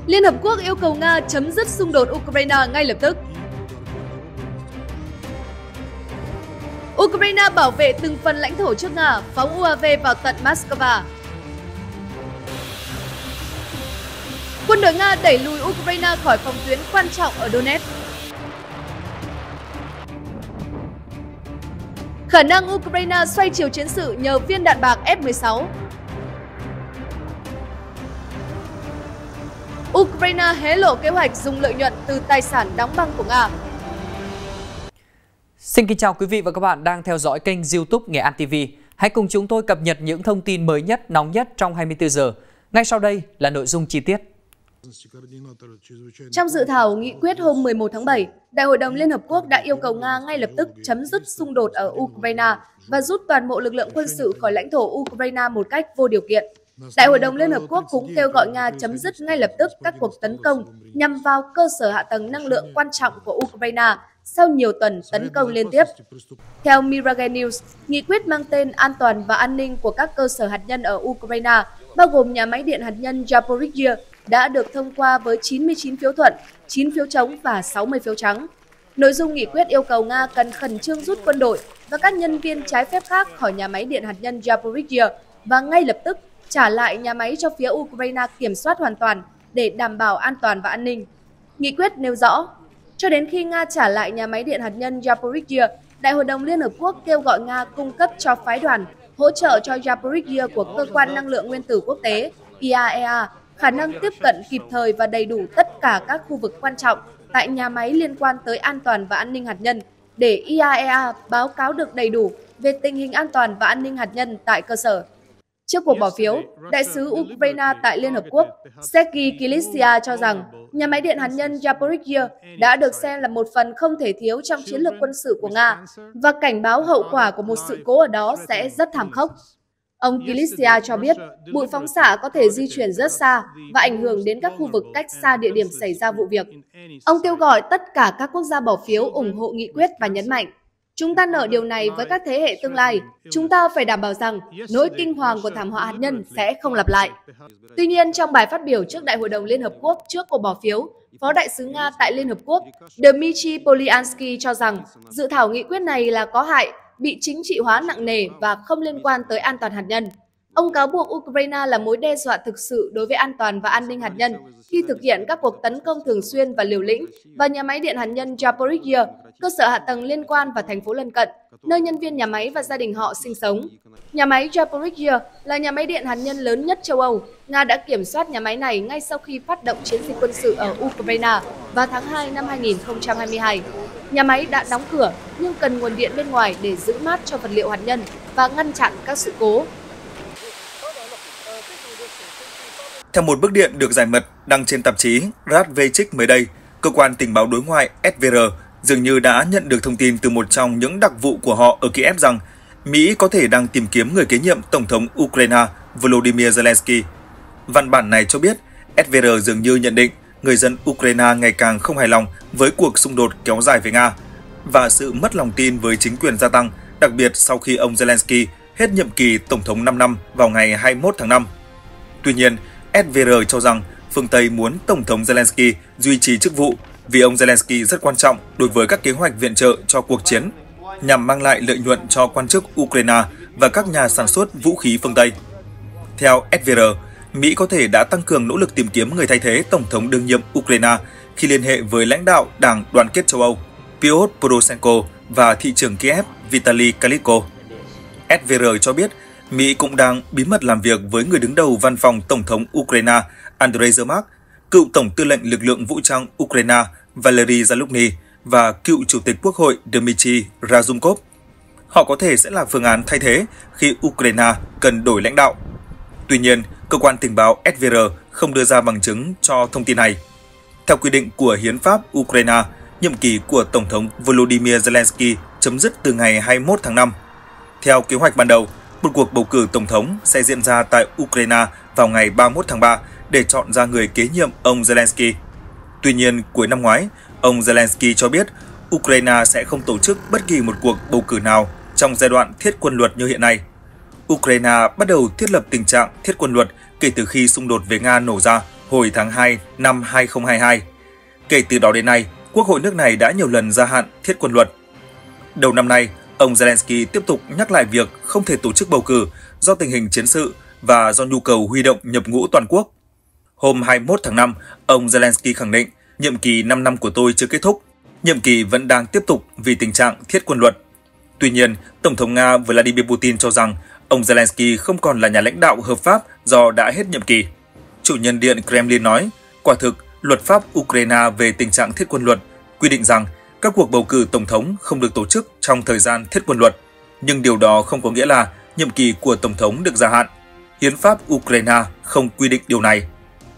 Liên Hợp Quốc yêu cầu Nga chấm dứt xung đột Ukraine ngay lập tức. Ukraine bảo vệ từng phần lãnh thổ trước Nga, phóng UAV vào tận Moscow. Quân đội Nga đẩy lùi Ukraine khỏi phòng tuyến quan trọng ở Donetsk. Khả năng Ukraine xoay chiều chiến sự nhờ viên đạn bạc F-16. Ukraine hé lộ kế hoạch dùng lợi nhuận từ tài sản đóng băng của Nga. Xin kính chào quý vị và các bạn đang theo dõi kênh YouTube Nghệ An TV. Hãy cùng chúng tôi cập nhật những thông tin mới nhất, nóng nhất trong 24 giờ. Ngay sau đây là nội dung chi tiết. Trong dự thảo nghị quyết hôm 11 tháng 7, Đại hội đồng Liên Hợp Quốc đã yêu cầu Nga ngay lập tức chấm dứt xung đột ở Ukraine và rút toàn bộ lực lượng quân sự khỏi lãnh thổ Ukraine một cách vô điều kiện. Đại hội đồng Liên Hợp Quốc cũng kêu gọi Nga chấm dứt ngay lập tức các cuộc tấn công nhằm vào cơ sở hạ tầng năng lượng quan trọng của Ukraine sau nhiều tuần tấn công liên tiếp. Theo Mirage News, nghị quyết mang tên An toàn và an ninh của các cơ sở hạt nhân ở Ukraine, bao gồm nhà máy điện hạt nhân Zaporizhzhia, đã được thông qua với 99 phiếu thuận, 9 phiếu chống và 60 phiếu trắng. Nội dung nghị quyết yêu cầu Nga cần khẩn trương rút quân đội và các nhân viên trái phép khác khỏi nhà máy điện hạt nhân Zaporizhzhia và ngay lập tức trả lại nhà máy cho phía Ukraine kiểm soát hoàn toàn để đảm bảo an toàn và an ninh. Nghị quyết nêu rõ, cho đến khi Nga trả lại nhà máy điện hạt nhân Zaporizhzhia, Đại hội đồng Liên Hợp Quốc kêu gọi Nga cung cấp cho phái đoàn hỗ trợ cho Zaporizhzhia của Cơ quan Năng lượng Nguyên tử Quốc tế IAEA khả năng tiếp cận kịp thời và đầy đủ tất cả các khu vực quan trọng tại nhà máy liên quan tới an toàn và an ninh hạt nhân để IAEA báo cáo được đầy đủ về tình hình an toàn và an ninh hạt nhân tại cơ sở. Trước cuộc bỏ phiếu, Đại sứ Ukraine tại Liên Hợp Quốc Sergei Kilitsia cho rằng nhà máy điện hạt nhân Zaporizhzhia đã được xem là một phần không thể thiếu trong chiến lược quân sự của Nga và cảnh báo hậu quả của một sự cố ở đó sẽ rất thảm khốc. Ông Kilitsia cho biết bụi phóng xạ có thể di chuyển rất xa và ảnh hưởng đến các khu vực cách xa địa điểm xảy ra vụ việc. Ông kêu gọi tất cả các quốc gia bỏ phiếu ủng hộ nghị quyết và nhấn mạnh, chúng ta nợ điều này với các thế hệ tương lai. Chúng ta phải đảm bảo rằng nỗi kinh hoàng của thảm họa hạt nhân sẽ không lặp lại. Tuy nhiên, trong bài phát biểu trước Đại hội đồng Liên Hợp Quốc trước cuộc bỏ phiếu, Phó Đại sứ Nga tại Liên Hợp Quốc Dmitry Polyansky cho rằng dự thảo nghị quyết này là có hại, bị chính trị hóa nặng nề và không liên quan tới an toàn hạt nhân. Ông cáo buộc Ukraine là mối đe dọa thực sự đối với an toàn và an ninh hạt nhân khi thực hiện các cuộc tấn công thường xuyên và liều lĩnh vào nhà máy điện hạt nhân Zaporizhzhia, cơ sở hạ tầng liên quan và thành phố lân cận, nơi nhân viên nhà máy và gia đình họ sinh sống. Nhà máy Zaporizhzhia là nhà máy điện hạt nhân lớn nhất châu Âu. Nga đã kiểm soát nhà máy này ngay sau khi phát động chiến dịch quân sự ở Ukraine vào tháng 2 năm 2022. Nhà máy đã đóng cửa nhưng cần nguồn điện bên ngoài để giữ mát cho vật liệu hạt nhân và ngăn chặn các sự cố. Theo một bức điện được giải mật đăng trên tạp chí Radvechik mới đây, cơ quan tình báo đối ngoại SVR dường như đã nhận được thông tin từ một trong những đặc vụ của họ ở Kiev rằng Mỹ có thể đang tìm kiếm người kế nhiệm Tổng thống Ukraine Volodymyr Zelensky. Văn bản này cho biết SVR dường như nhận định người dân Ukraine ngày càng không hài lòng với cuộc xung đột kéo dài với Nga và sự mất lòng tin với chính quyền gia tăng, đặc biệt sau khi ông Zelensky hết nhiệm kỳ Tổng thống 5 năm vào ngày 21 tháng 5. Tuy nhiên, SVR cho rằng phương Tây muốn Tổng thống Zelensky duy trì chức vụ vì ông Zelensky rất quan trọng đối với các kế hoạch viện trợ cho cuộc chiến, nhằm mang lại lợi nhuận cho quan chức Ukraine và các nhà sản xuất vũ khí phương Tây. Theo SVR, Mỹ có thể đã tăng cường nỗ lực tìm kiếm người thay thế Tổng thống đương nhiệm Ukraine khi liên hệ với lãnh đạo Đảng Đoàn kết châu Âu Pyotr Poroshenko và thị trưởng Kiev Vitaly Klitschko. SVR cho biết Mỹ cũng đang bí mật làm việc với người đứng đầu văn phòng Tổng thống Ukraine Andrei Yermak, cựu Tổng tư lệnh lực lượng vũ trang Ukraine Valery Zaluzhny và cựu Chủ tịch Quốc hội Dmitry Razumkov. Họ có thể sẽ là phương án thay thế khi Ukraine cần đổi lãnh đạo. Tuy nhiên, cơ quan tình báo SVR không đưa ra bằng chứng cho thông tin này. Theo quy định của Hiến pháp Ukraine, nhiệm kỳ của Tổng thống Volodymyr Zelensky chấm dứt từ ngày 21 tháng 5. Theo kế hoạch ban đầu, một cuộc bầu cử tổng thống sẽ diễn ra tại Ukraine vào ngày 31 tháng 3 để chọn ra người kế nhiệm ông Zelensky. Tuy nhiên, cuối năm ngoái, ông Zelensky cho biết Ukraine sẽ không tổ chức bất kỳ một cuộc bầu cử nào trong giai đoạn thiết quân luật như hiện nay. Ukraine bắt đầu thiết lập tình trạng thiết quân luật kể từ khi xung đột với Nga nổ ra hồi tháng 2 năm 2022. Kể từ đó đến nay, Quốc hội nước này đã nhiều lần gia hạn thiết quân luật. Đầu năm nay, ông Zelensky tiếp tục nhắc lại việc không thể tổ chức bầu cử do tình hình chiến sự và do nhu cầu huy động nhập ngũ toàn quốc. Hôm 21 tháng 5, ông Zelensky khẳng định nhiệm kỳ 5 năm của tôi chưa kết thúc, nhiệm kỳ vẫn đang tiếp tục vì tình trạng thiết quân luật. Tuy nhiên, Tổng thống Nga Vladimir Putin cho rằng ông Zelensky không còn là nhà lãnh đạo hợp pháp do đã hết nhiệm kỳ. Chủ nhân điện Kremlin nói, quả thực, luật pháp Ukraine về tình trạng thiết quân luật quy định rằng các cuộc bầu cử tổng thống không được tổ chức trong thời gian thiết quân luật, nhưng điều đó không có nghĩa là nhiệm kỳ của tổng thống được gia hạn. Hiến pháp Ukraine không quy định điều này.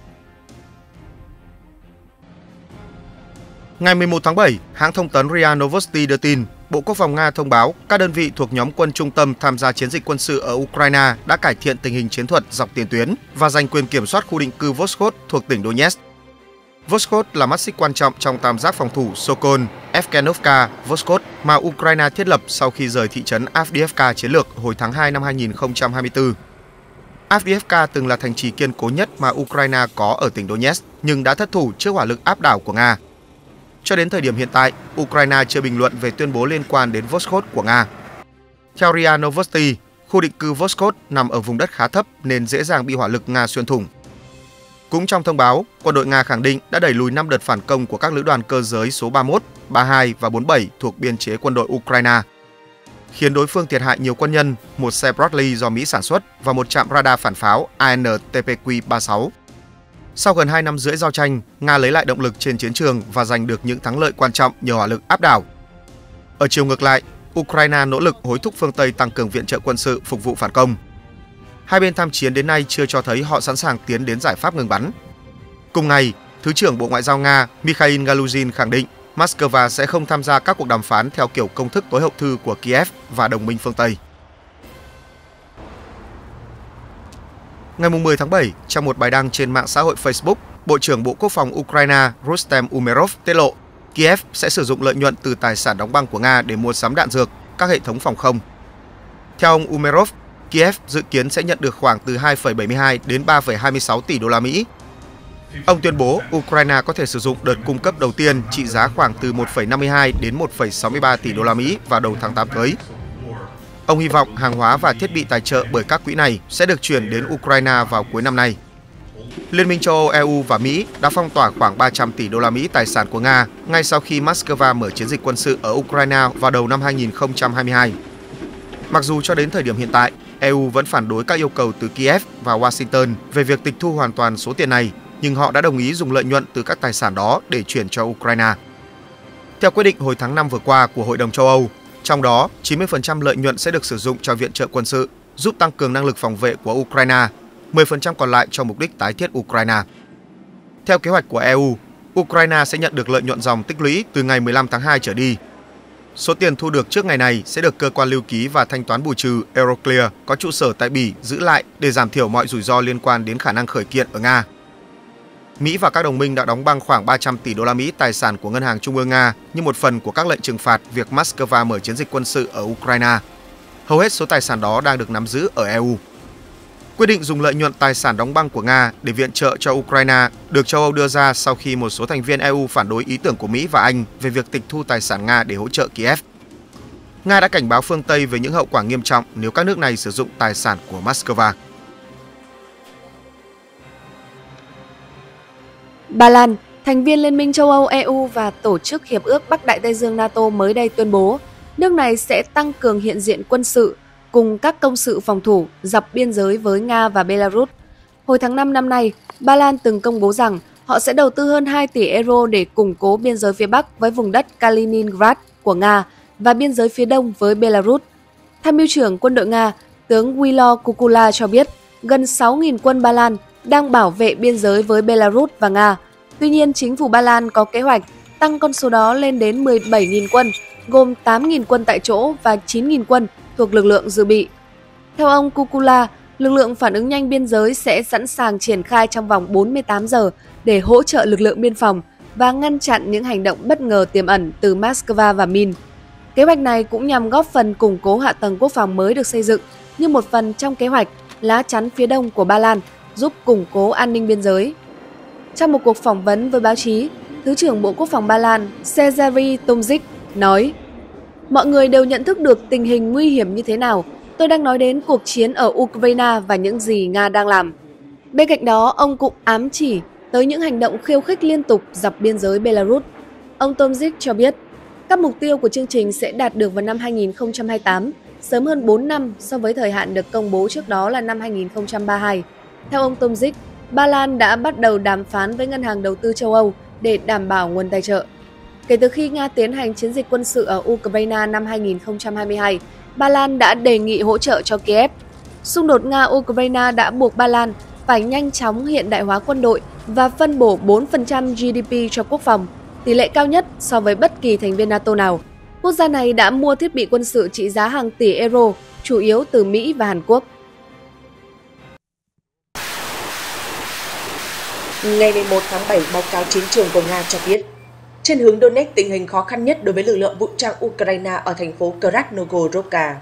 Ngày 11 tháng 7, hãng thông tấn RIA Novosti đưa tin, Bộ Quốc phòng Nga thông báo các đơn vị thuộc nhóm quân trung tâm tham gia chiến dịch quân sự ở Ukraine đã cải thiện tình hình chiến thuật dọc tiền tuyến và giành quyền kiểm soát khu định cư Voskod thuộc tỉnh Donetsk. Voskod là mắt xích quan trọng trong tam giác phòng thủ Sokol, Evgenovka, Voskod mà Ukraine thiết lập sau khi rời thị trấn Avdiivka chiến lược hồi tháng 2 năm 2024. Avdiivka từng là thành trì kiên cố nhất mà Ukraine có ở tỉnh Donetsk, nhưng đã thất thủ trước hỏa lực áp đảo của Nga. Cho đến thời điểm hiện tại, Ukraine chưa bình luận về tuyên bố liên quan đến Voskod của Nga. Theo RIA Novosti, khu định cư Voskod nằm ở vùng đất khá thấp nên dễ dàng bị hỏa lực Nga xuyên thủng. Cũng trong thông báo, quân đội Nga khẳng định đã đẩy lùi 5 đợt phản công của các lữ đoàn cơ giới số 31, 32 và 47 thuộc biên chế quân đội Ukraine, khiến đối phương thiệt hại nhiều quân nhân, một xe Bradley do Mỹ sản xuất và một trạm radar phản pháo AN/TPQ-36. Sau gần 2 năm rưỡi giao tranh, Nga lấy lại động lực trên chiến trường và giành được những thắng lợi quan trọng nhờ hỏa lực áp đảo. Ở chiều ngược lại, Ukraine nỗ lực hối thúc phương Tây tăng cường viện trợ quân sự phục vụ phản công. Hai bên tham chiến đến nay chưa cho thấy họ sẵn sàng tiến đến giải pháp ngừng bắn. Cùng ngày, Thứ trưởng Bộ Ngoại giao Nga Mikhail Galuzhin khẳng định Moscow sẽ không tham gia các cuộc đàm phán theo kiểu công thức tối hậu thư của Kiev và đồng minh phương Tây. Ngày 10 tháng 7, trong một bài đăng trên mạng xã hội Facebook, Bộ trưởng Bộ Quốc phòng Ukraine Rustem Umerov tiết lộ Kiev sẽ sử dụng lợi nhuận từ tài sản đóng băng của Nga để mua sắm đạn dược, các hệ thống phòng không. Theo ông Umerov, Kiev dự kiến sẽ nhận được khoảng từ 2,72 đến 3,26 tỷ đô la Mỹ. Ông tuyên bố Ukraine có thể sử dụng đợt cung cấp đầu tiên trị giá khoảng từ 1,52 đến 1,63 tỷ đô la Mỹ vào đầu tháng 8 tới. Ông hy vọng hàng hóa và thiết bị tài trợ bởi các quỹ này sẽ được chuyển đến Ukraine vào cuối năm nay. Liên minh châu Âu, EU và Mỹ đã phong tỏa khoảng 300 tỷ đô la Mỹ tài sản của Nga ngay sau khi Moscow mở chiến dịch quân sự ở Ukraine vào đầu năm 2022. Mặc dù cho đến thời điểm hiện tại, EU vẫn phản đối các yêu cầu từ Kiev và Washington về việc tịch thu hoàn toàn số tiền này, nhưng họ đã đồng ý dùng lợi nhuận từ các tài sản đó để chuyển cho Ukraine. Theo quyết định hồi tháng 5 vừa qua của Hội đồng châu Âu, trong đó 90% lợi nhuận sẽ được sử dụng cho viện trợ quân sự, giúp tăng cường năng lực phòng vệ của Ukraine, 10% còn lại cho mục đích tái thiết Ukraine. Theo kế hoạch của EU, Ukraine sẽ nhận được lợi nhuận ròng tích lũy từ ngày 15 tháng 2 trở đi. Số tiền thu được trước ngày này sẽ được cơ quan lưu ký và thanh toán bù trừ Euroclear có trụ sở tại Bỉ giữ lại để giảm thiểu mọi rủi ro liên quan đến khả năng khởi kiện ở Nga. Mỹ và các đồng minh đã đóng băng khoảng 300 tỷ đô la Mỹ tài sản của Ngân hàng Trung ương Nga như một phần của các lệnh trừng phạt việc Moscow mở chiến dịch quân sự ở Ukraine. Hầu hết số tài sản đó đang được nắm giữ ở EU. Quyết định dùng lợi nhuận tài sản đóng băng của Nga để viện trợ cho Ukraine được châu Âu đưa ra sau khi một số thành viên EU phản đối ý tưởng của Mỹ và Anh về việc tịch thu tài sản Nga để hỗ trợ Kiev. Nga đã cảnh báo phương Tây về những hậu quả nghiêm trọng nếu các nước này sử dụng tài sản của Moscow. Ba Lan, thành viên Liên minh châu Âu EU và Tổ chức Hiệp ước Bắc Đại Tây Dương NATO mới đây tuyên bố nước này sẽ tăng cường hiện diện quân sự cùng các công sự phòng thủ dọc biên giới với Nga và Belarus. Hồi tháng 5 năm nay, Ba Lan từng công bố rằng họ sẽ đầu tư hơn 2 tỷ euro để củng cố biên giới phía Bắc với vùng đất Kaliningrad của Nga và biên giới phía Đông với Belarus. Tham mưu trưởng quân đội Nga, tướng Wilo Kukula cho biết gần 6.000 quân Ba Lan đang bảo vệ biên giới với Belarus và Nga. Tuy nhiên, chính phủ Ba Lan có kế hoạch tăng con số đó lên đến 17.000 quân, gồm 8.000 quân tại chỗ và 9.000 quân thuộc lực lượng dự bị. Theo ông Kukula, lực lượng phản ứng nhanh biên giới sẽ sẵn sàng triển khai trong vòng 48 giờ để hỗ trợ lực lượng biên phòng và ngăn chặn những hành động bất ngờ tiềm ẩn từ Moscow và Minsk. Kế hoạch này cũng nhằm góp phần củng cố hạ tầng quốc phòng mới được xây dựng như một phần trong kế hoạch lá chắn phía đông của Ba Lan, giúp củng cố an ninh biên giới. Trong một cuộc phỏng vấn với báo chí, Thứ trưởng Bộ Quốc phòng Ba Lan Cezary Tomczyk nói: "Mọi người đều nhận thức được tình hình nguy hiểm như thế nào. Tôi đang nói đến cuộc chiến ở Ukraine và những gì Nga đang làm." Bên cạnh đó, ông cũng ám chỉ tới những hành động khiêu khích liên tục dọc biên giới Belarus. Ông Tomczyk cho biết, các mục tiêu của chương trình sẽ đạt được vào năm 2028, sớm hơn 4 năm so với thời hạn được công bố trước đó là năm 2032. Theo ông Tomczyk, Ba Lan đã bắt đầu đàm phán với Ngân hàng Đầu tư châu Âu để đảm bảo nguồn tài trợ. Kể từ khi Nga tiến hành chiến dịch quân sự ở Ukraine năm 2022, Ba Lan đã đề nghị hỗ trợ cho Kiev. Xung đột Nga-Ukraine đã buộc Ba Lan phải nhanh chóng hiện đại hóa quân đội và phân bổ 4% GDP cho quốc phòng, tỷ lệ cao nhất so với bất kỳ thành viên NATO nào. Quốc gia này đã mua thiết bị quân sự trị giá hàng tỷ euro, chủ yếu từ Mỹ và Hàn Quốc. Ngày 11 tháng 7, báo cáo chiến trường của Nga cho biết, trên hướng Donetsk tình hình khó khăn nhất đối với lực lượng vũ trang Ukraine ở thành phố Krasnogorovka.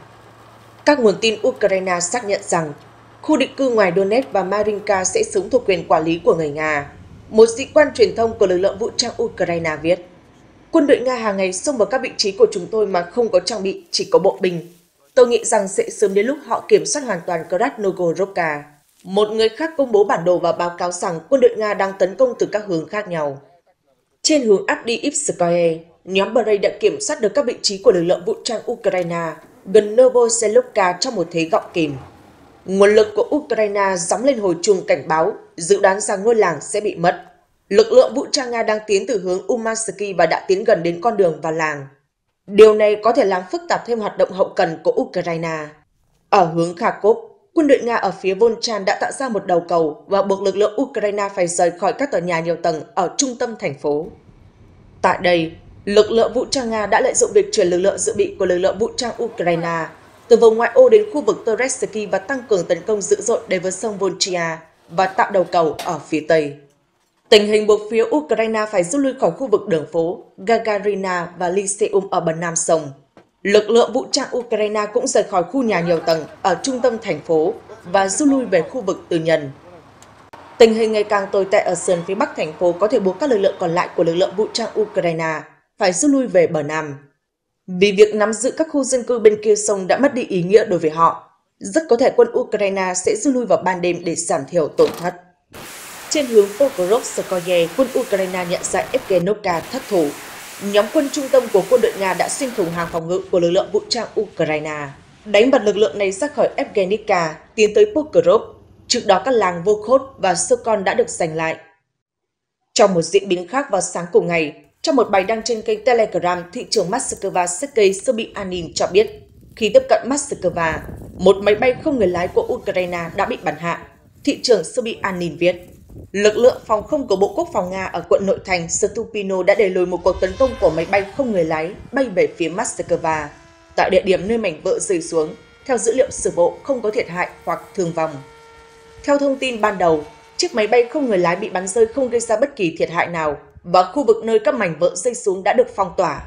Các nguồn tin Ukraine xác nhận rằng khu định cư ngoài Donetsk và Marinka sẽ sống thuộc quyền quản lý của người Nga. Một sĩ quan truyền thông của lực lượng vũ trang Ukraine viết, quân đội Nga hàng ngày xông vào các vị trí của chúng tôi mà không có trang bị, chỉ có bộ binh. Tôi nghĩ rằng sẽ sớm đến lúc họ kiểm soát hoàn toàn Krasnogorovka. Một người khác công bố bản đồ và báo cáo rằng quân đội Nga đang tấn công từ các hướng khác nhau. Trên hướng Avdiivskoye, nhóm Brave đã kiểm soát được các vị trí của lực lượng vũ trang Ukraine gần Novoselivka trong một thế gọng kìm. Nguồn lực của Ukraine gióng lên hồi chuông cảnh báo, dự đoán rằng ngôi làng sẽ bị mất. Lực lượng vũ trang Nga đang tiến từ hướng Umansky và đã tiến gần đến con đường vào làng. Điều này có thể làm phức tạp thêm hoạt động hậu cần của Ukraine. Ở hướng Kharkov, quân đội Nga ở phía Volchan đã tạo ra một đầu cầu và buộc lực lượng Ukraine phải rời khỏi các tòa nhà nhiều tầng ở trung tâm thành phố. Tại đây, lực lượng vũ trang Nga đã lợi dụng việc chuyển lực lượng dự bị của lực lượng vũ trang Ukraine từ vùng ngoại ô đến khu vực Toretski và tăng cường tấn công dữ dội đến với sông Volchia và tạo đầu cầu ở phía Tây. Tình hình buộc phía Ukraine phải rút lui khỏi khu vực đường phố Gagarina và Lyceum ở bờ nam sông. Lực lượng vũ trang Ukraine cũng rời khỏi khu nhà nhiều tầng ở trung tâm thành phố và rút lui về khu vực tư nhân. Tình hình ngày càng tồi tệ ở sườn phía bắc thành phố có thể buộc các lực lượng còn lại của lực lượng vũ trang Ukraine phải rút lui về bờ nam. Vì việc nắm giữ các khu dân cư bên kia sông đã mất đi ý nghĩa đối với họ, rất có thể quân Ukraine sẽ rút lui vào ban đêm để giảm thiểu tổn thất. Trên hướng Pokrovskoye, quân Ukraine nhận ra Evgenovka thất thủ. Nhóm quân trung tâm của quân đội Nga đã xuyên thủng hàng phòng ngự của lực lượng vũ trang Ukraine, đánh bật lực lượng này ra khỏi Evgenika, tiến tới Pokrov. Trước đó các làng Vokhod và Sokon đã được giành lại. Trong một diễn biến khác vào sáng cùng ngày, trong một bài đăng trên kênh Telegram, thị trưởng Moscow Sergei Sobyanin cho biết, khi tiếp cận Moscow, một máy bay không người lái của Ukraine đã bị bắn hạ. Thị trưởng Sobyanin viết, lực lượng phòng không của Bộ Quốc phòng Nga ở quận nội thành Stupino đã đẩy lùi một cuộc tấn công của máy bay không người lái bay về phía Moscow. Tại địa điểm nơi mảnh vỡ rơi xuống, theo dữ liệu sơ bộ không có thiệt hại hoặc thương vong. Theo thông tin ban đầu, chiếc máy bay không người lái bị bắn rơi không gây ra bất kỳ thiệt hại nào và khu vực nơi các mảnh vỡ rơi xuống đã được phong tỏa.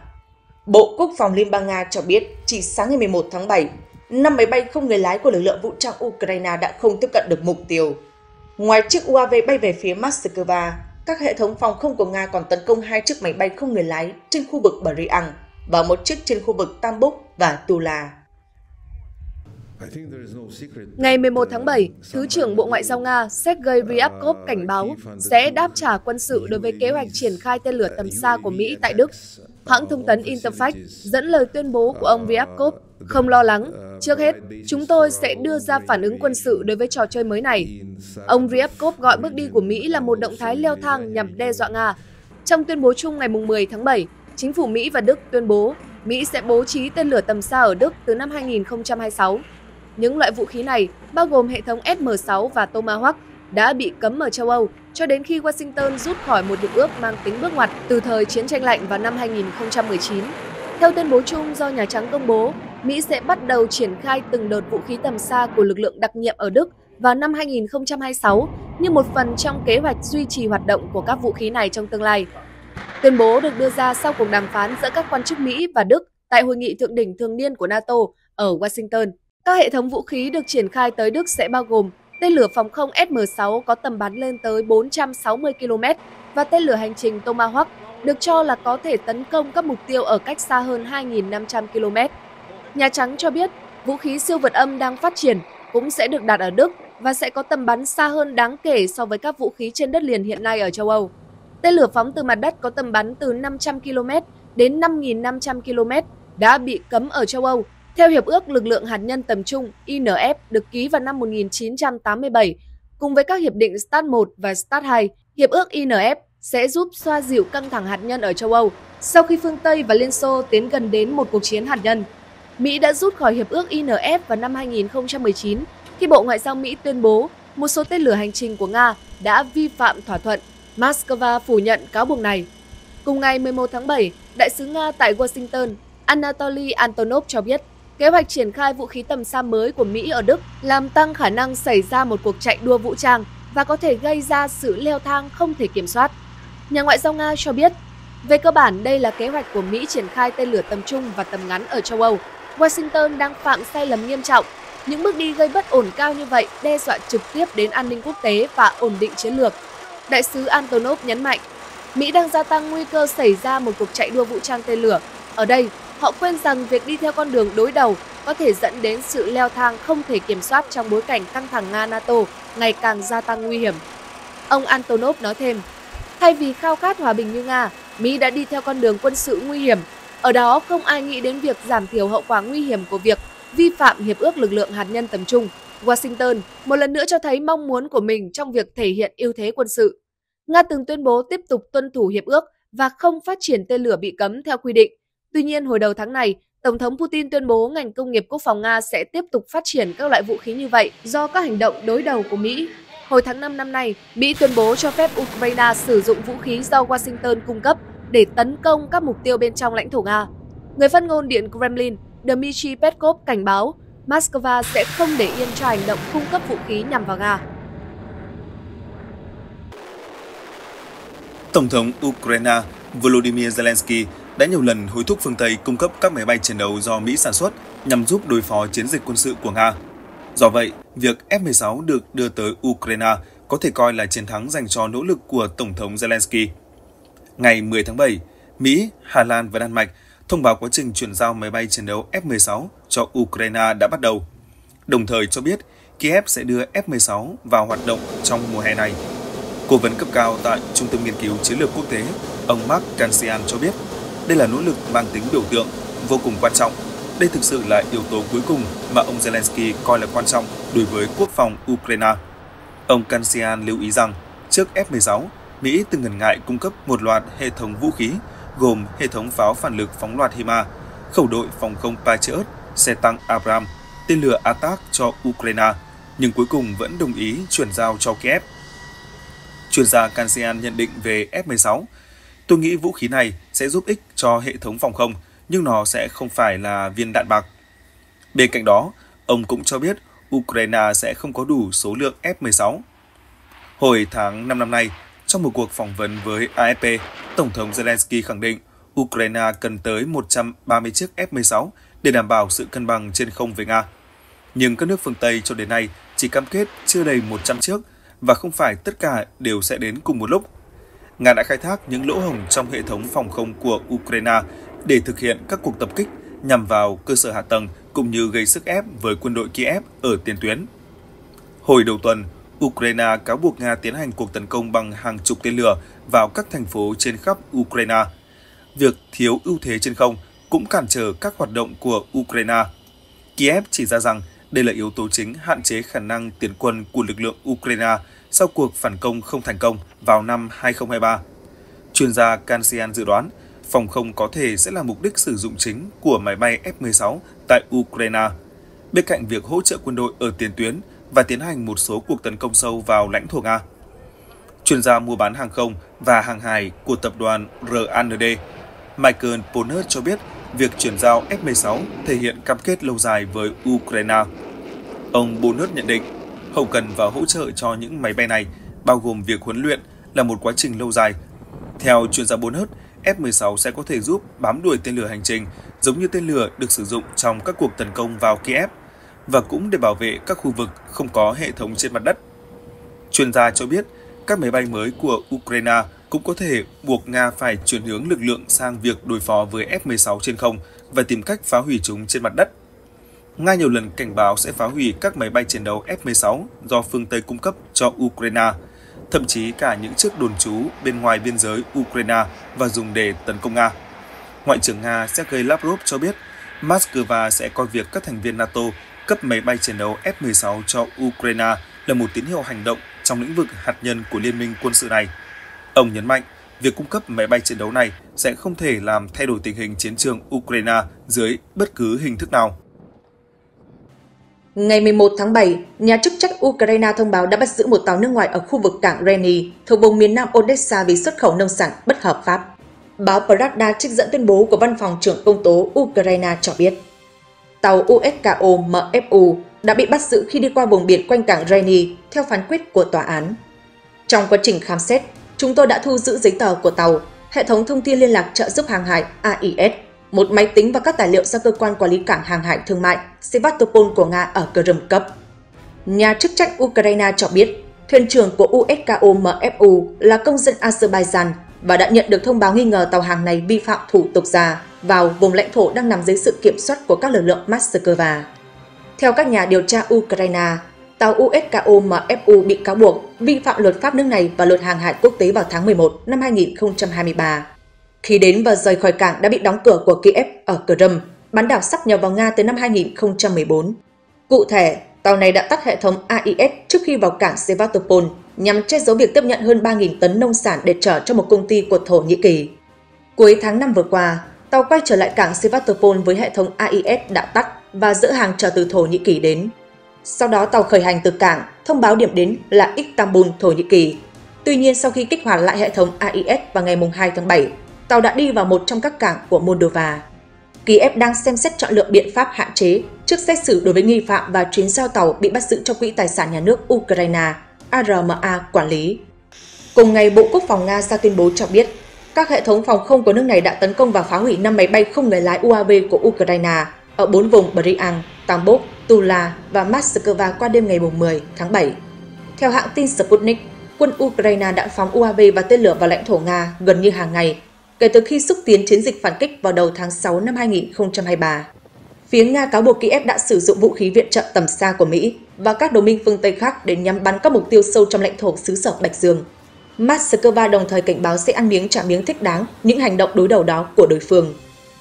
Bộ Quốc phòng Liên bang Nga cho biết chỉ sáng ngày 11 tháng 7, 5 máy bay không người lái của lực lượng vũ trang Ukraine đã không tiếp cận được mục tiêu. Ngoài chiếc UAV bay về phía Moscow, các hệ thống phòng không của Nga còn tấn công 2 chiếc máy bay không người lái trên khu vực Bryansk và một chiếc trên khu vực Tambov và Tula. Ngày 11 tháng 7, Thứ trưởng Bộ Ngoại giao Nga Sergei Ryabkov cảnh báo sẽ đáp trả quân sự đối với kế hoạch triển khai tên lửa tầm xa của Mỹ tại Đức. Hãng thông tấn Interfax dẫn lời tuyên bố của ông Ryabkov, không lo lắng, trước hết, chúng tôi sẽ đưa ra phản ứng quân sự đối với trò chơi mới này. Ông Ryabkov gọi bước đi của Mỹ là một động thái leo thang nhằm đe dọa Nga. Trong tuyên bố chung ngày 10 tháng 7, chính phủ Mỹ và Đức tuyên bố Mỹ sẽ bố trí tên lửa tầm xa ở Đức từ năm 2026. Những loại vũ khí này, bao gồm hệ thống SM-6 và Tomahawk, đã bị cấm ở châu Âu cho đến khi Washington rút khỏi một hiệp ước mang tính bước ngoặt từ thời chiến tranh lạnh vào năm 2019. Theo tuyên bố chung do Nhà Trắng công bố, Mỹ sẽ bắt đầu triển khai từng đợt vũ khí tầm xa của lực lượng đặc nhiệm ở Đức vào năm 2026 như một phần trong kế hoạch duy trì hoạt động của các vũ khí này trong tương lai. Tuyên bố được đưa ra sau cuộc đàm phán giữa các quan chức Mỹ và Đức tại hội nghị thượng đỉnh thường niên của NATO ở Washington. Các hệ thống vũ khí được triển khai tới Đức sẽ bao gồm Tên lửa phòng không SM-6 có tầm bắn lên tới 460 km và tên lửa hành trình Tomahawk được cho là có thể tấn công các mục tiêu ở cách xa hơn 2.500 km. Nhà Trắng cho biết vũ khí siêu vượt âm đang phát triển cũng sẽ được đặt ở Đức và sẽ có tầm bắn xa hơn đáng kể so với các vũ khí trên đất liền hiện nay ở châu Âu. Tên lửa phóng từ mặt đất có tầm bắn từ 500 km đến 5.500 km đã bị cấm ở châu Âu theo Hiệp ước Lực lượng Hạt nhân Tầm trung INF được ký vào năm 1987. Cùng với các hiệp định START 1 và START 2, Hiệp ước INF sẽ giúp xoa dịu căng thẳng hạt nhân ở châu Âu sau khi phương Tây và Liên Xô tiến gần đến một cuộc chiến hạt nhân. Mỹ đã rút khỏi Hiệp ước INF vào năm 2019 khi Bộ Ngoại giao Mỹ tuyên bố một số tên lửa hành trình của Nga đã vi phạm thỏa thuận. Moscow phủ nhận cáo buộc này. Cùng ngày 11 tháng 7, Đại sứ Nga tại Washington, Anatoly Antonov cho biết kế hoạch triển khai vũ khí tầm xa mới của Mỹ ở Đức làm tăng khả năng xảy ra một cuộc chạy đua vũ trang và có thể gây ra sự leo thang không thể kiểm soát. Nhà ngoại giao Nga cho biết, về cơ bản đây là kế hoạch của Mỹ triển khai tên lửa tầm trung và tầm ngắn ở châu Âu. Washington đang phạm sai lầm nghiêm trọng. Những bước đi gây bất ổn cao như vậy đe dọa trực tiếp đến an ninh quốc tế và ổn định chiến lược. Đại sứ Antonov nhấn mạnh, Mỹ đang gia tăng nguy cơ xảy ra một cuộc chạy đua vũ trang tên lửa. Ở đây, họ quên rằng việc đi theo con đường đối đầu có thể dẫn đến sự leo thang không thể kiểm soát trong bối cảnh căng thẳng Nga-NATO ngày càng gia tăng nguy hiểm. Ông Antonov nói thêm, thay vì khao khát hòa bình như Nga, Mỹ đã đi theo con đường quân sự nguy hiểm. Ở đó không ai nghĩ đến việc giảm thiểu hậu quả nguy hiểm của việc vi phạm Hiệp ước Lực lượng Hạt nhân Tầm trung. Washington một lần nữa cho thấy mong muốn của mình trong việc thể hiện ưu thế quân sự. Nga từng tuyên bố tiếp tục tuân thủ hiệp ước và không phát triển tên lửa bị cấm theo quy định. Tuy nhiên, hồi đầu tháng này, Tổng thống Putin tuyên bố ngành công nghiệp quốc phòng Nga sẽ tiếp tục phát triển các loại vũ khí như vậy do các hành động đối đầu của Mỹ. Hồi tháng 5 năm nay, Mỹ tuyên bố cho phép Ukraine sử dụng vũ khí do Washington cung cấp để tấn công các mục tiêu bên trong lãnh thổ Nga. Người phát ngôn Điện Kremlin Dmitry Peskov cảnh báo Moscow sẽ không để yên cho hành động cung cấp vũ khí nhằm vào Nga. Tổng thống Ukraine Volodymyr Zelensky đã nhiều lần hối thúc phương Tây cung cấp các máy bay chiến đấu do Mỹ sản xuất nhằm giúp đối phó chiến dịch quân sự của Nga. Do vậy, việc F-16 được đưa tới Ukraine có thể coi là chiến thắng dành cho nỗ lực của Tổng thống Zelensky. Ngày 10 tháng 7, Mỹ, Hà Lan và Đan Mạch thông báo quá trình chuyển giao máy bay chiến đấu F-16 cho Ukraine đã bắt đầu, đồng thời cho biết Kiev sẽ đưa F-16 vào hoạt động trong mùa hè này. Cố vấn cấp cao tại Trung tâm Nghiên cứu Chiến lược Quốc tế, ông Mark Kansian cho biết đây là nỗ lực mang tính biểu tượng, vô cùng quan trọng. Đây thực sự là yếu tố cuối cùng mà ông Zelensky coi là quan trọng đối với quốc phòng Ukraine. Ông Kansian lưu ý rằng trước F-16, Mỹ từng ngần ngại cung cấp một loạt hệ thống vũ khí gồm hệ thống pháo phản lực phóng loạt HIMARS, khẩu đội phòng không Patriot, xe tăng Abrams, tên lửa Attack cho Ukraine, nhưng cuối cùng vẫn đồng ý chuyển giao cho Kiev. Chuyên gia Kansian nhận định về F-16, tôi nghĩ vũ khí này sẽ giúp ích cho hệ thống phòng không, nhưng nó sẽ không phải là viên đạn bạc. Bên cạnh đó, ông cũng cho biết Ukraine sẽ không có đủ số lượng F-16. Hồi tháng 5 năm nay, trong một cuộc phỏng vấn với AFP, Tổng thống Zelensky khẳng định Ukraine cần tới 130 chiếc F-16 để đảm bảo sự cân bằng trên không với Nga. Nhưng các nước phương Tây cho đến nay chỉ cam kết chưa đầy 100 chiếc và không phải tất cả đều sẽ đến cùng một lúc. Nga đã khai thác những lỗ hổng trong hệ thống phòng không của Ukraine để thực hiện các cuộc tập kích nhằm vào cơ sở hạ tầng cũng như gây sức ép với quân đội Kiev ở tiền tuyến. Hồi đầu tuần, Ukraine cáo buộc Nga tiến hành cuộc tấn công bằng hàng chục tên lửa vào các thành phố trên khắp Ukraine. Việc thiếu ưu thế trên không cũng cản trở các hoạt động của Ukraine. Kiev chỉ ra rằng đây là yếu tố chính hạn chế khả năng tiến quân của lực lượng Ukraine sau cuộc phản công không thành công vào năm 2023. Chuyên gia Kansian dự đoán phòng không có thể sẽ là mục đích sử dụng chính của máy bay F-16 tại Ukraine, bên cạnh việc hỗ trợ quân đội ở tiền tuyến và tiến hành một số cuộc tấn công sâu vào lãnh thổ Nga. Chuyên gia mua bán hàng không và hàng hải của tập đoàn RAND, Michael Ponet cho biết việc chuyển giao F-16 thể hiện cam kết lâu dài với Ukraine. Ông Ponet nhận định, hậu cần và hỗ trợ cho những máy bay này, bao gồm việc huấn luyện, là một quá trình lâu dài. Theo chuyên gia Ponet, F-16 sẽ có thể giúp bám đuổi tên lửa hành trình, giống như tên lửa được sử dụng trong các cuộc tấn công vào Kiev. và cũng để bảo vệ các khu vực không có hệ thống trên mặt đất. Chuyên gia cho biết, các máy bay mới của Ukraine cũng có thể buộc Nga phải chuyển hướng lực lượng sang việc đối phó với F-16 trên không và tìm cách phá hủy chúng trên mặt đất. Nga nhiều lần cảnh báo sẽ phá hủy các máy bay chiến đấu F-16 do phương Tây cung cấp cho Ukraine, thậm chí cả những chiếc đồn trú bên ngoài biên giới Ukraine và dùng để tấn công Nga. Ngoại trưởng Nga Sergei Lavrov cho biết, Moscow sẽ coi việc các thành viên NATO cấp máy bay chiến đấu F-16 cho Ukraine là một tín hiệu hành động trong lĩnh vực hạt nhân của liên minh quân sự này. Ông nhấn mạnh, việc cung cấp máy bay chiến đấu này sẽ không thể làm thay đổi tình hình chiến trường Ukraine dưới bất cứ hình thức nào. Ngày 11 tháng 7, nhà chức trách Ukraine thông báo đã bắt giữ một tàu nước ngoài ở khu vực cảng Reni thuộc vùng miền nam Odessa vì xuất khẩu nông sản bất hợp pháp. Báo Pravda trích dẫn tuyên bố của Văn phòng trưởng công tố Ukraine cho biết, tàu USKO MFU đã bị bắt giữ khi đi qua vùng biển quanh cảng Reni theo phán quyết của tòa án. Trong quá trình khám xét, chúng tôi đã thu giữ giấy tờ của tàu, hệ thống thông tin liên lạc trợ giúp hàng hải AIS, một máy tính và các tài liệu do cơ quan quản lý cảng hàng hải thương mại Sevastopol của Nga ở Crimea cấp. Nhà chức trách Ukraine cho biết, thuyền trưởng của USKO MFU là công dân Azerbaijan và đã nhận được thông báo nghi ngờ tàu hàng này vi phạm thủ tục ra vào vùng lãnh thổ đang nằm dưới sự kiểm soát của các lực lượng Moscow. Theo các nhà điều tra Ukraine, tàu USKO MFU bị cáo buộc vi phạm luật pháp nước này và luật hàng hải quốc tế vào tháng 11 năm 2023. Khi đến và rời khỏi cảng đã bị đóng cửa của Kiev ở Crimea, bán đảo sắp nhập vào Nga từ năm 2014. Cụ thể, tàu này đã tắt hệ thống AIS trước khi vào cảng Sevastopol nhằm che giấu việc tiếp nhận hơn 3.000 tấn nông sản để chở cho một công ty của Thổ Nhĩ Kỳ. Cuối tháng 5 vừa qua, tàu quay trở lại cảng Sevastopol với hệ thống AIS đã tắt và dỡ hàng chở từ Thổ Nhĩ Kỳ đến. Sau đó tàu khởi hành từ cảng, thông báo điểm đến là Istanbul, Thổ Nhĩ Kỳ. Tuy nhiên sau khi kích hoạt lại hệ thống AIS vào ngày 2 tháng 7, tàu đã đi vào một trong các cảng của Moldova. Kiev đang xem xét chọn lựa biện pháp hạn chế trước xét xử đối với nghi phạm và chuyến giao tàu bị bắt giữ trong Quỹ Tài sản Nhà nước Ukraine, ARMA quản lý. Cùng ngày, Bộ Quốc phòng Nga ra tuyên bố cho biết, các hệ thống phòng không của nước này đã tấn công và phá hủy 5 máy bay không người lái UAV của Ukraine ở 4 vùng Bryansk, Tambov, Tula và Moscow qua đêm ngày 10 tháng 7. Theo hãng tin Sputnik, quân Ukraine đã phóng UAV và tên lửa vào lãnh thổ Nga gần như hàng ngày, kể từ khi xúc tiến chiến dịch phản kích vào đầu tháng 6 năm 2023. Phía Nga cáo buộc Kiev đã sử dụng vũ khí viện trợ tầm xa của Mỹ và các đồng minh phương Tây khác để nhắm bắn các mục tiêu sâu trong lãnh thổ xứ sở Bạch Dương. Moscow đồng thời cảnh báo sẽ ăn miếng trả miếng thích đáng những hành động đối đầu đó của đối phương.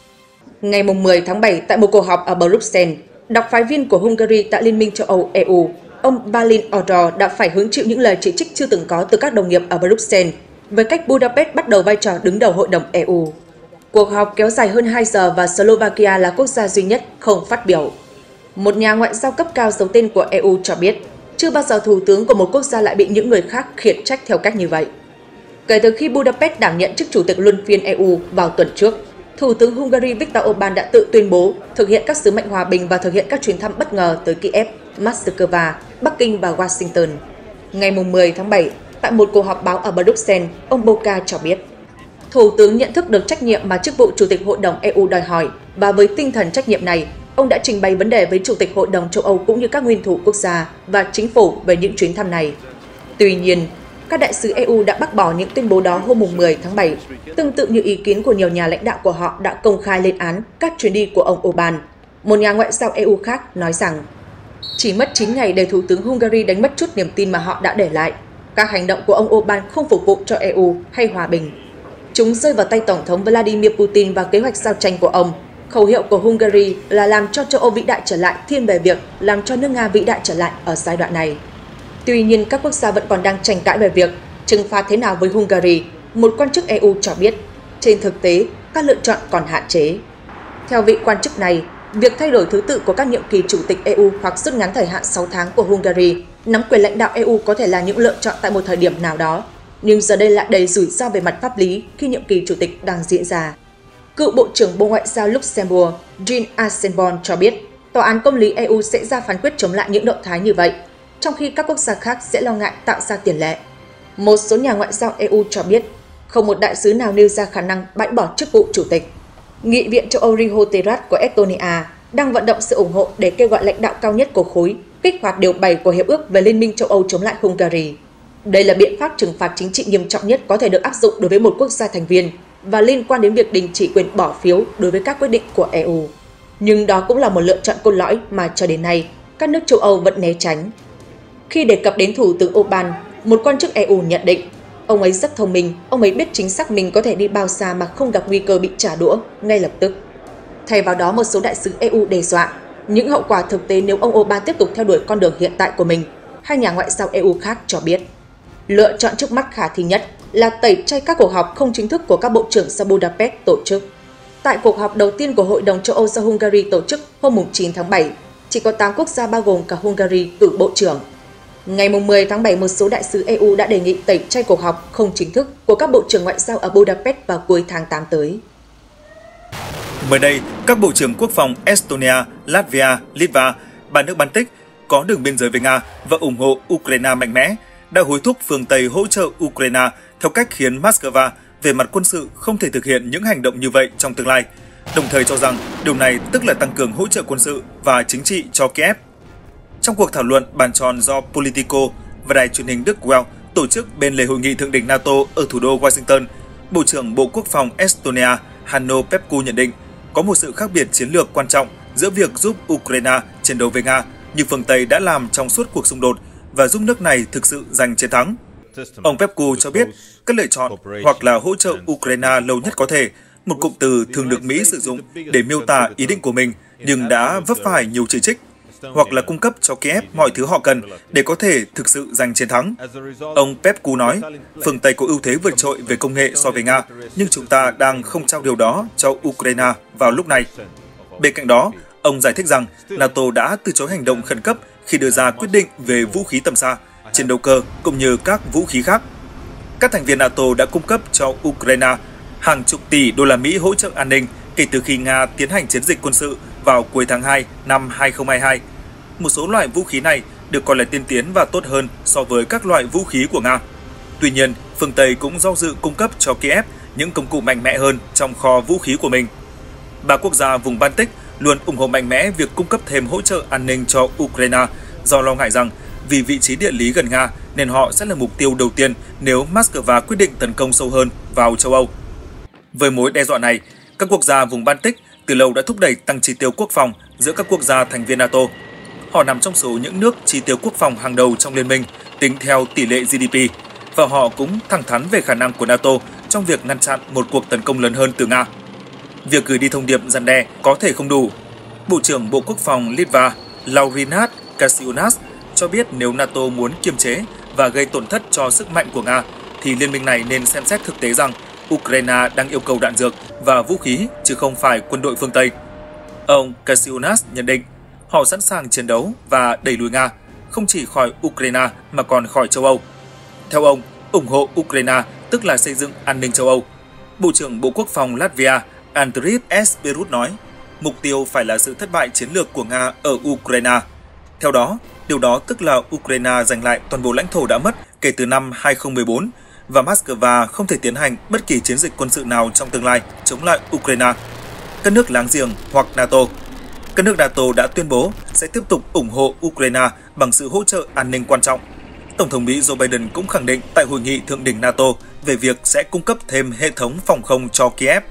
Ngày 10 tháng 7, tại một cuộc họp ở Bruxelles, đặc phái viên của Hungary tại Liên minh châu Âu EU, ông Balin Odor đã phải hứng chịu những lời chỉ trích chưa từng có từ các đồng nghiệp ở Bruxelles về cách Budapest bắt đầu vai trò đứng đầu Hội đồng EU. Cuộc họp kéo dài hơn 2 giờ và Slovakia là quốc gia duy nhất không phát biểu. Một nhà ngoại giao cấp cao giấu tên của EU cho biết, chưa bao giờ thủ tướng của một quốc gia lại bị những người khác khiển trách theo cách như vậy. Kể từ khi Budapest đảm nhận chức chủ tịch luân phiên EU vào tuần trước, Thủ tướng Hungary Viktor Orbán đã tự tuyên bố thực hiện các sứ mệnh hòa bình và thực hiện các chuyến thăm bất ngờ tới Kiev, Moscow, Bắc Kinh và Washington. Ngày 10 tháng 7, tại một cuộc họp báo ở Bruxelles, ông Boca cho biết, Thủ tướng nhận thức được trách nhiệm mà chức vụ Chủ tịch Hội đồng EU đòi hỏi và với tinh thần trách nhiệm này, ông đã trình bày vấn đề với Chủ tịch Hội đồng châu Âu cũng như các nguyên thủ quốc gia và chính phủ về những chuyến thăm này. Tuy nhiên, các đại sứ EU đã bác bỏ những tuyên bố đó hôm 10 tháng 7, tương tự như ý kiến của nhiều nhà lãnh đạo của họ đã công khai lên án các chuyến đi của ông Orbán. Một nhà ngoại giao EU khác nói rằng, chỉ mất 9 ngày để Thủ tướng Hungary đánh mất chút niềm tin mà họ đã để lại. Các hành động của ông Orbán không phục vụ cho EU hay hòa bình. Chúng rơi vào tay Tổng thống Vladimir Putin và kế hoạch giao tranh của ông. Khẩu hiệu của Hungary là làm cho châu Âu vĩ đại trở lại thiên về việc làm cho nước Nga vĩ đại trở lại ở giai đoạn này. Tuy nhiên, các quốc gia vẫn còn đang tranh cãi về việc trừng phạt thế nào với Hungary. Một quan chức EU cho biết, trên thực tế, các lựa chọn còn hạn chế. Theo vị quan chức này, việc thay đổi thứ tự của các nhiệm kỳ chủ tịch EU hoặc rút ngắn thời hạn 6 tháng của Hungary nắm quyền lãnh đạo EU có thể là những lựa chọn tại một thời điểm nào đó, nhưng giờ đây lại đầy rủi ro về mặt pháp lý khi nhiệm kỳ chủ tịch đang diễn ra. Cựu Bộ trưởng Bộ Ngoại giao Luxembourg Jean Asselborn cho biết, Tòa án Công lý EU sẽ ra phán quyết chống lại những động thái như vậy, trong khi các quốc gia khác sẽ lo ngại tạo ra tiền lệ. Một số nhà ngoại giao EU cho biết, không một đại sứ nào nêu ra khả năng bãi bỏ chức vụ chủ tịch. Nghị viện châu Âu Riho Terat của Estonia đang vận động sự ủng hộ để kêu gọi lãnh đạo cao nhất của khối kích hoạt điều 7 của Hiệp ước về Liên minh châu Âu chống lại Hungary. Đây là biện pháp trừng phạt chính trị nghiêm trọng nhất có thể được áp dụng đối với một quốc gia thành viên và liên quan đến việc đình chỉ quyền bỏ phiếu đối với các quyết định của EU. Nhưng đó cũng là một lựa chọn cốt lõi mà cho đến nay các nước châu Âu vẫn né tránh. Khi đề cập đến Thủ tướng Orbán, một quan chức EU nhận định, ông ấy rất thông minh, ông ấy biết chính xác mình có thể đi bao xa mà không gặp nguy cơ bị trả đũa ngay lập tức. Thay vào đó, một số đại sứ EU đe dọa những hậu quả thực tế nếu ông Orbán tiếp tục theo đuổi con đường hiện tại của mình. Hai nhà ngoại giao EU khác cho biết, lựa chọn trước mắt khả thi nhất là tẩy chay các cuộc họp không chính thức của các bộ trưởng do Budapest tổ chức. Tại cuộc họp đầu tiên của Hội đồng châu Âu do Hungary tổ chức hôm 9 tháng 7, chỉ có 8 quốc gia bao gồm cả Hungary cử bộ trưởng. Ngày 10 tháng 7, một số đại sứ EU đã đề nghị tẩy chay cuộc họp không chính thức của các bộ trưởng ngoại giao ở Budapest vào cuối tháng 8 tới. Mới đây, các bộ trưởng quốc phòng Estonia, Latvia, Litva, ba nước Baltic có đường biên giới với Nga và ủng hộ Ukraine mạnh mẽ, đã hối thúc phương Tây hỗ trợ Ukraine theo cách khiến Moscow về mặt quân sự không thể thực hiện những hành động như vậy trong tương lai, đồng thời cho rằng điều này tức là tăng cường hỗ trợ quân sự và chính trị cho Kiev. Trong cuộc thảo luận bàn tròn do Politico và đài truyền hình Đức Welt tổ chức bên lề hội nghị thượng đỉnh NATO ở thủ đô Washington, Bộ trưởng Bộ Quốc phòng Estonia Hanno Pevkur nhận định có một sự khác biệt chiến lược quan trọng giữa việc giúp Ukraine chiến đấu với Nga như phương Tây đã làm trong suốt cuộc xung đột và giúp nước này thực sự giành chiến thắng. Ông Pevkur cho biết các lựa chọn hoặc là hỗ trợ Ukraine lâu nhất có thể, một cụm từ thường được Mỹ sử dụng để miêu tả ý định của mình nhưng đã vấp phải nhiều chỉ trích, hoặc là cung cấp cho Kiev mọi thứ họ cần để có thể thực sự giành chiến thắng. Ông Pevkur nói, phương Tây có ưu thế vượt trội về công nghệ so với Nga, nhưng chúng ta đang không trao điều đó cho Ukraine vào lúc này. Bên cạnh đó, ông giải thích rằng NATO đã từ chối hành động khẩn cấp khi đưa ra quyết định về vũ khí tầm xa, chiến đấu cơ cũng như các vũ khí khác. Các thành viên NATO đã cung cấp cho Ukraine hàng chục tỷ đô la Mỹ hỗ trợ an ninh kể từ khi Nga tiến hành chiến dịch quân sự vào cuối tháng 2 năm 2022. Một số loại vũ khí này được coi là tiên tiến và tốt hơn so với các loại vũ khí của Nga. Tuy nhiên, phương Tây cũng do dự cung cấp cho Kiev những công cụ mạnh mẽ hơn trong kho vũ khí của mình. Ba quốc gia vùng Baltic luôn ủng hộ mạnh mẽ việc cung cấp thêm hỗ trợ an ninh cho Ukraine do lo ngại rằng vì vị trí địa lý gần Nga nên họ sẽ là mục tiêu đầu tiên nếu Moscow quyết định tấn công sâu hơn vào châu Âu. Với mối đe dọa này, các quốc gia vùng Baltic từ lâu đã thúc đẩy tăng chi tiêu quốc phòng giữa các quốc gia thành viên NATO. Họ nằm trong số những nước chi tiêu quốc phòng hàng đầu trong liên minh tính theo tỷ lệ GDP, và họ cũng thẳng thắn về khả năng của NATO trong việc ngăn chặn một cuộc tấn công lớn hơn từ Nga. Việc gửi đi thông điệp răn đe có thể không đủ. Bộ trưởng Bộ Quốc phòng Litva Laurynas Kasčiūnas cho biết nếu NATO muốn kiềm chế và gây tổn thất cho sức mạnh của Nga, thì liên minh này nên xem xét thực tế rằng Ukraine đang yêu cầu đạn dược và vũ khí chứ không phải quân đội phương Tây. Ông Kasčiūnas nhận định họ sẵn sàng chiến đấu và đẩy lùi Nga, không chỉ khỏi Ukraine mà còn khỏi châu Âu. Theo ông, ủng hộ Ukraine tức là xây dựng an ninh châu Âu. Bộ trưởng Bộ Quốc phòng Latvia Andris Esperut nói, mục tiêu phải là sự thất bại chiến lược của Nga ở Ukraine. Theo đó, điều đó tức là Ukraine giành lại toàn bộ lãnh thổ đã mất kể từ năm 2014 và Moscow không thể tiến hành bất kỳ chiến dịch quân sự nào trong tương lai chống lại Ukraine. Các nước láng giềng hoặc NATO. Các nước NATO đã tuyên bố sẽ tiếp tục ủng hộ Ukraine bằng sự hỗ trợ an ninh quan trọng. Tổng thống Mỹ Joe Biden cũng khẳng định tại hội nghị thượng đỉnh NATO về việc sẽ cung cấp thêm hệ thống phòng không cho Kiev.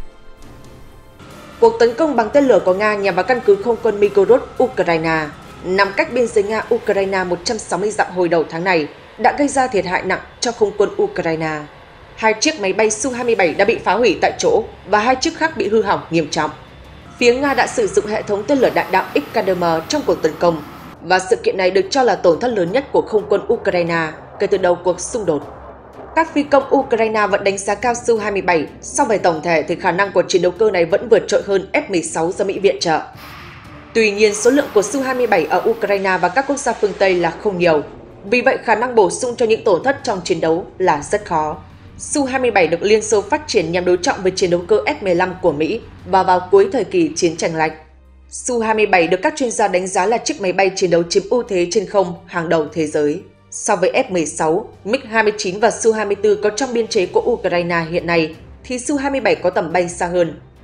Cuộc tấn công bằng tên lửa của Nga nhằm vào căn cứ không quân Migorod, Ukraine, nằm cách biên giới Nga-Ukraine 160 dặm hồi đầu tháng này, đã gây ra thiệt hại nặng cho không quân Ukraine. 2 chiếc máy bay Su-27 đã bị phá hủy tại chỗ và 2 chiếc khác bị hư hỏng nghiêm trọng. Phía Nga đã sử dụng hệ thống tên lửa đạn đạo Iskander trong cuộc tấn công, và sự kiện này được cho là tổn thất lớn nhất của không quân Ukraine kể từ đầu cuộc xung đột. Các phi công Ukraine vẫn đánh giá cao Su-27, song về tổng thể thì khả năng của chiến đấu cơ này vẫn vượt trội hơn F-16 do Mỹ viện trợ. Tuy nhiên, số lượng của Su-27 ở Ukraine và các quốc gia phương Tây là không nhiều, vì vậy khả năng bổ sung cho những tổn thất trong chiến đấu là rất khó. Su-27 được Liên Xô phát triển nhằm đối trọng với chiến đấu cơ F-15 của Mỹ và vào cuối thời kỳ chiến tranh lạnh. Su-27 được các chuyên gia đánh giá là chiếc máy bay chiến đấu chiếm ưu thế trên không hàng đầu thế giới. So với F-16, MiG-29 và Su-24 có trong biên chế của Ukraine hiện nay, thì Su-27 có tầm bay xa hơn,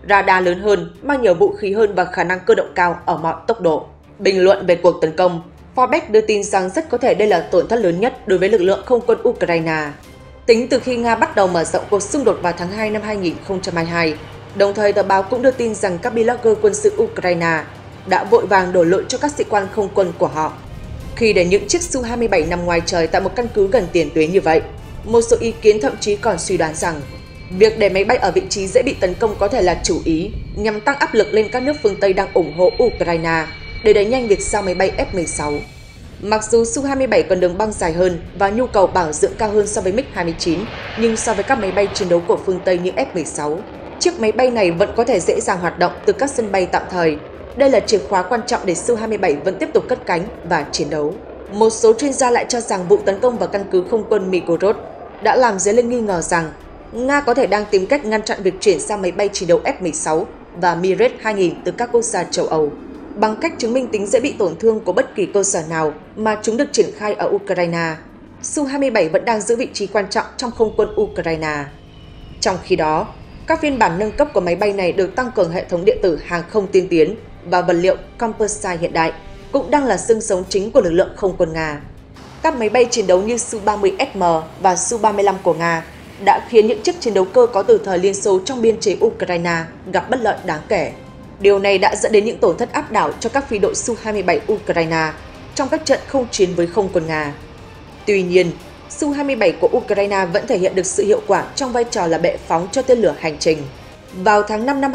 radar lớn hơn, mang nhiều vũ khí hơn và khả năng cơ động cao ở mọi tốc độ. Bình luận về cuộc tấn công, Forbes đưa tin rằng rất có thể đây là tổn thất lớn nhất đối với lực lượng không quân Ukraine. Tính từ khi Nga bắt đầu mở rộng cuộc xung đột vào tháng 2 năm 2022, đồng thời tờ báo cũng đưa tin rằng các blogger quân sự Ukraine đã vội vàng đổ lỗi cho các sĩ quan không quân của họ. Khi để những chiếc Su-27 nằm ngoài trời tại một căn cứ gần tiền tuyến như vậy, một số ý kiến thậm chí còn suy đoán rằng việc để máy bay ở vị trí dễ bị tấn công có thể là chủ ý nhằm tăng áp lực lên các nước phương Tây đang ủng hộ Ukraine để đẩy nhanh việc giao máy bay F-16. Mặc dù Su-27 còn đường băng dài hơn và nhu cầu bảo dưỡng cao hơn so với MiG-29, nhưng so với các máy bay chiến đấu của phương Tây như F-16, chiếc máy bay này vẫn có thể dễ dàng hoạt động từ các sân bay tạm thời. Đây là chìa khóa quan trọng để Su-27 vẫn tiếp tục cất cánh và chiến đấu. Một số chuyên gia lại cho rằng vụ tấn công vào căn cứ không quân Migorod đã làm dấy lên nghi ngờ rằng Nga có thể đang tìm cách ngăn chặn việc chuyển sang máy bay chiến đấu F-16 và Mirage-2000 từ các quốc gia châu Âu, bằng cách chứng minh tính dễ bị tổn thương của bất kỳ cơ sở nào mà chúng được triển khai ở Ukraine. Su-27 vẫn đang giữ vị trí quan trọng trong không quân Ukraine. Trong khi đó, các phiên bản nâng cấp của máy bay này được tăng cường hệ thống điện tử hàng không tiên tiến và vật liệu composite hiện đại, cũng đang là xương sống chính của lực lượng không quân Nga. Các máy bay chiến đấu như Su-30SM và Su-35 của Nga đã khiến những chiếc chiến đấu cơ có từ thời Liên Xô trong biên chế Ukraine gặp bất lợi đáng kể. Điều này đã dẫn đến những tổn thất áp đảo cho các phi đội Su-27 Ukraine trong các trận không chiến với không quân Nga. Tuy nhiên, Su-27 của Ukraine vẫn thể hiện được sự hiệu quả trong vai trò là bệ phóng cho tên lửa hành trình. Vào tháng 5 năm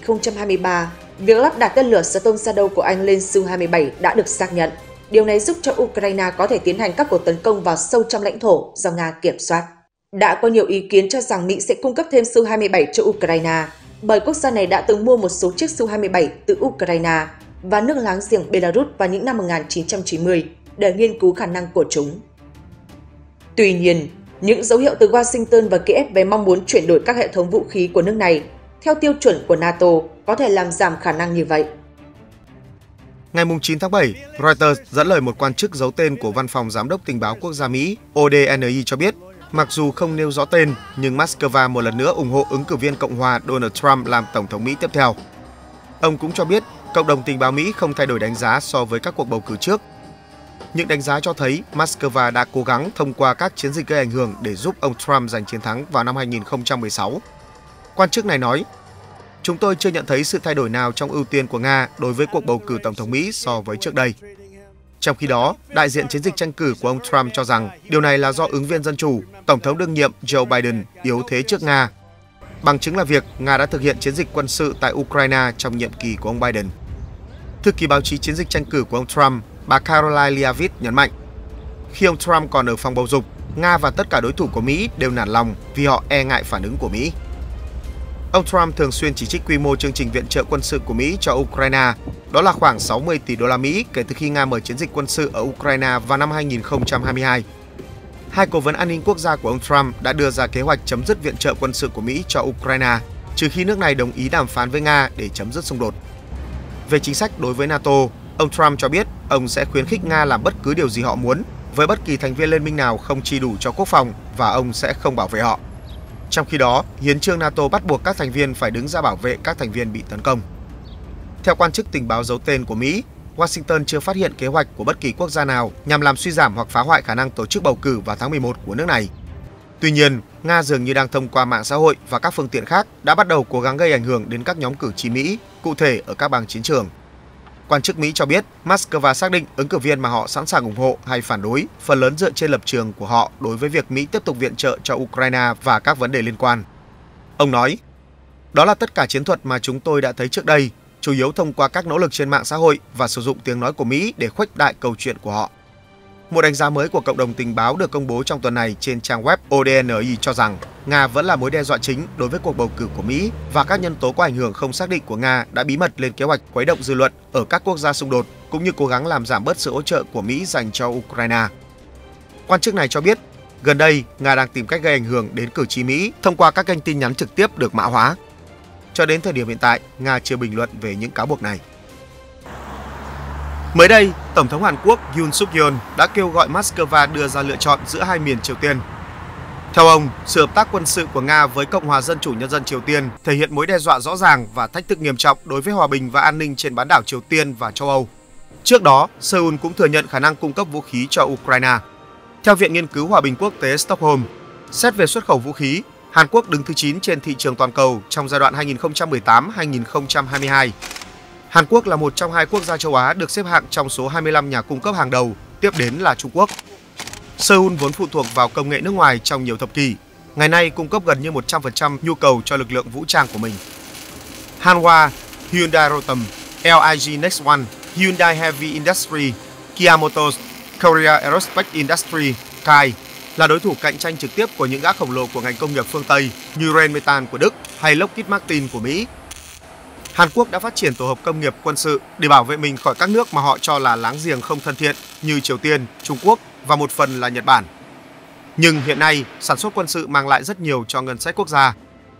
2023, việc lắp đặt tên lửa Storm Shadow của Anh lên Su-27 đã được xác nhận. Điều này giúp cho Ukraine có thể tiến hành các cuộc tấn công vào sâu trong lãnh thổ do Nga kiểm soát. Đã có nhiều ý kiến cho rằng Mỹ sẽ cung cấp thêm Su-27 cho Ukraine, bởi quốc gia này đã từng mua một số chiếc Su-27 từ Ukraine và nước láng giềng Belarus vào những năm 1990 để nghiên cứu khả năng của chúng. Tuy nhiên, những dấu hiệu từ Washington và Kiev về mong muốn chuyển đổi các hệ thống vũ khí của nước này theo tiêu chuẩn của NATO có thể làm giảm khả năng như vậy. Ngày 9 tháng 7, Reuters dẫn lời một quan chức giấu tên của Văn phòng Giám đốc Tình báo Quốc gia Mỹ ODNI cho biết, mặc dù không nêu rõ tên, nhưng Moscow một lần nữa ủng hộ ứng cử viên Cộng hòa Donald Trump làm Tổng thống Mỹ tiếp theo. Ông cũng cho biết, cộng đồng tình báo Mỹ không thay đổi đánh giá so với các cuộc bầu cử trước. Những đánh giá cho thấy Moscow đã cố gắng thông qua các chiến dịch gây ảnh hưởng để giúp ông Trump giành chiến thắng vào năm 2016. Quan chức này nói, chúng tôi chưa nhận thấy sự thay đổi nào trong ưu tiên của Nga đối với cuộc bầu cử Tổng thống Mỹ so với trước đây. Trong khi đó, đại diện chiến dịch tranh cử của ông Trump cho rằng điều này là do ứng viên Dân Chủ, Tổng thống đương nhiệm Joe Biden yếu thế trước Nga. Bằng chứng là việc Nga đã thực hiện chiến dịch quân sự tại Ukraine trong nhiệm kỳ của ông Biden. Thư ký báo chí chiến dịch tranh cử của ông Trump, bà Karoline Leavitt nhấn mạnh, khi ông Trump còn ở phòng bầu dục, Nga và tất cả đối thủ của Mỹ đều nản lòng vì họ e ngại phản ứng của Mỹ. Ông Trump thường xuyên chỉ trích quy mô chương trình viện trợ quân sự của Mỹ cho Ukraine, đó là khoảng 60 tỷ đô la Mỹ kể từ khi Nga mở chiến dịch quân sự ở Ukraine vào năm 2022. Hai cố vấn an ninh quốc gia của ông Trump đã đưa ra kế hoạch chấm dứt viện trợ quân sự của Mỹ cho Ukraine, trừ khi nước này đồng ý đàm phán với Nga để chấm dứt xung đột. Về chính sách đối với NATO, ông Trump cho biết ông sẽ khuyến khích Nga làm bất cứ điều gì họ muốn với bất kỳ thành viên liên minh nào không chi đủ cho quốc phòng và ông sẽ không bảo vệ họ. Trong khi đó, hiến chương NATO bắt buộc các thành viên phải đứng ra bảo vệ các thành viên bị tấn công. Theo quan chức tình báo giấu tên của Mỹ, Washington chưa phát hiện kế hoạch của bất kỳ quốc gia nào nhằm làm suy giảm hoặc phá hoại khả năng tổ chức bầu cử vào tháng 11 của nước này. Tuy nhiên, Nga dường như đang thông qua mạng xã hội và các phương tiện khác đã bắt đầu cố gắng gây ảnh hưởng đến các nhóm cử tri Mỹ, cụ thể ở các bang chiến trường. Quan chức Mỹ cho biết Moscow xác định ứng cử viên mà họ sẵn sàng ủng hộ hay phản đối, phần lớn dựa trên lập trường của họ đối với việc Mỹ tiếp tục viện trợ cho Ukraine và các vấn đề liên quan. Ông nói, đó là tất cả chiến thuật mà chúng tôi đã thấy trước đây, chủ yếu thông qua các nỗ lực trên mạng xã hội và sử dụng tiếng nói của Mỹ để khuếch đại câu chuyện của họ. Một đánh giá mới của cộng đồng tình báo được công bố trong tuần này trên trang web ODNI cho rằng Nga vẫn là mối đe dọa chính đối với cuộc bầu cử của Mỹ và các nhân tố có ảnh hưởng không xác định của Nga đã bí mật lên kế hoạch khuấy động dư luận ở các quốc gia xung đột cũng như cố gắng làm giảm bớt sự hỗ trợ của Mỹ dành cho Ukraine. Quan chức này cho biết, gần đây Nga đang tìm cách gây ảnh hưởng đến cử tri Mỹ thông qua các kênh tin nhắn trực tiếp được mã hóa. Cho đến thời điểm hiện tại, Nga chưa bình luận về những cáo buộc này. Mới đây, Tổng thống Hàn Quốc Yoon Suk Yeol đã kêu gọi Moscow đưa ra lựa chọn giữa hai miền Triều Tiên. Theo ông, sự hợp tác quân sự của Nga với Cộng hòa Dân chủ Nhân dân Triều Tiên thể hiện mối đe dọa rõ ràng và thách thức nghiêm trọng đối với hòa bình và an ninh trên bán đảo Triều Tiên và châu Âu. Trước đó, Seoul cũng thừa nhận khả năng cung cấp vũ khí cho Ukraine. Theo Viện Nghiên cứu Hòa bình Quốc tế Stockholm, xét về xuất khẩu vũ khí, Hàn Quốc đứng thứ 9 trên thị trường toàn cầu trong giai đoạn 2018-2022. Hàn Quốc là một trong hai quốc gia châu Á được xếp hạng trong số 25 nhà cung cấp hàng đầu, tiếp đến là Trung Quốc. Seoul vốn phụ thuộc vào công nghệ nước ngoài trong nhiều thập kỷ, ngày nay cung cấp gần như 100% nhu cầu cho lực lượng vũ trang của mình. Hanwha, Hyundai Rotem, LIG Next One, Hyundai Heavy Industry, Kia Motors, Korea Aerospace Industry, KAI là đối thủ cạnh tranh trực tiếp của những gã khổng lồ của ngành công nghiệp phương Tây như Rheinmetall của Đức hay Lockheed Martin của Mỹ. Hàn Quốc đã phát triển tổ hợp công nghiệp quân sự để bảo vệ mình khỏi các nước mà họ cho là láng giềng không thân thiện như Triều Tiên, Trung Quốc và một phần là Nhật Bản. Nhưng hiện nay, sản xuất quân sự mang lại rất nhiều cho ngân sách quốc gia.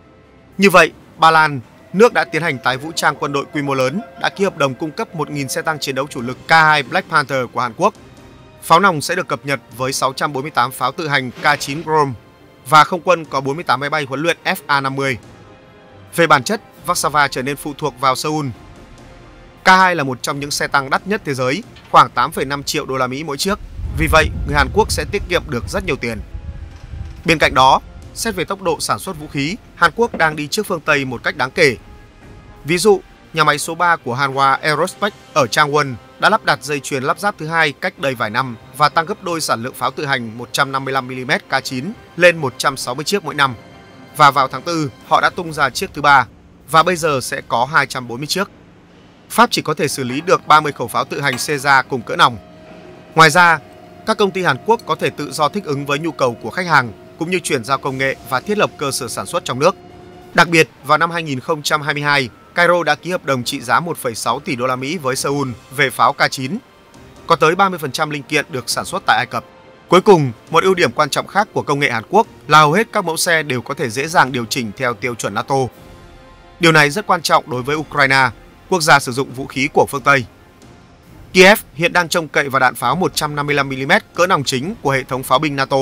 Như vậy, Ba Lan, nước đã tiến hành tái vũ trang quân đội quy mô lớn, đã ký hợp đồng cung cấp 1.000 xe tăng chiến đấu chủ lực K2 Black Panther của Hàn Quốc. Pháo nòng sẽ được cập nhật với 648 pháo tự hành K9 Grom và không quân có 48 máy bay huấn luyện FA-50. Về bản chất, Warsaw trở nên phụ thuộc vào Seoul. K2 là một trong những xe tăng đắt nhất thế giới, khoảng 8,5 triệu đô la Mỹ mỗi chiếc. Vì vậy, người Hàn Quốc sẽ tiết kiệm được rất nhiều tiền. Bên cạnh đó, xét về tốc độ sản xuất vũ khí, Hàn Quốc đang đi trước phương Tây một cách đáng kể. Ví dụ, nhà máy số 3 của Hanwha Aerospace ở Changwon đã lắp đặt dây chuyền lắp ráp thứ hai cách đây vài năm và tăng gấp đôi sản lượng pháo tự hành 155mm K9 lên 160 chiếc mỗi năm. Và vào tháng 4, họ đã tung ra chiếc thứ 3 và bây giờ sẽ có 240 chiếc. Pháp chỉ có thể xử lý được 30 khẩu pháo tự hành Caesar cùng cỡ nòng. Ngoài ra, các công ty Hàn Quốc có thể tự do thích ứng với nhu cầu của khách hàng cũng như chuyển giao công nghệ và thiết lập cơ sở sản xuất trong nước. Đặc biệt, vào năm 2022, Cairo đã ký hợp đồng trị giá 1,6 tỷ đô la Mỹ với Seoul về pháo K9. Có tới 30% linh kiện được sản xuất tại Ai Cập. Cuối cùng, một ưu điểm quan trọng khác của công nghệ Hàn Quốc là hầu hết các mẫu xe đều có thể dễ dàng điều chỉnh theo tiêu chuẩn NATO. Điều này rất quan trọng đối với Ukraine, quốc gia sử dụng vũ khí của phương Tây. Kiev hiện đang trông cậy vào đạn pháo 155mm cỡ nòng chính của hệ thống pháo binh NATO.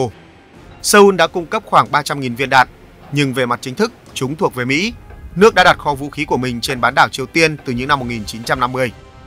Seoul đã cung cấp khoảng 300.000 viên đạn, nhưng về mặt chính thức, chúng thuộc về Mỹ. Nước đã đặt kho vũ khí của mình trên bán đảo Triều Tiên từ những năm 1950.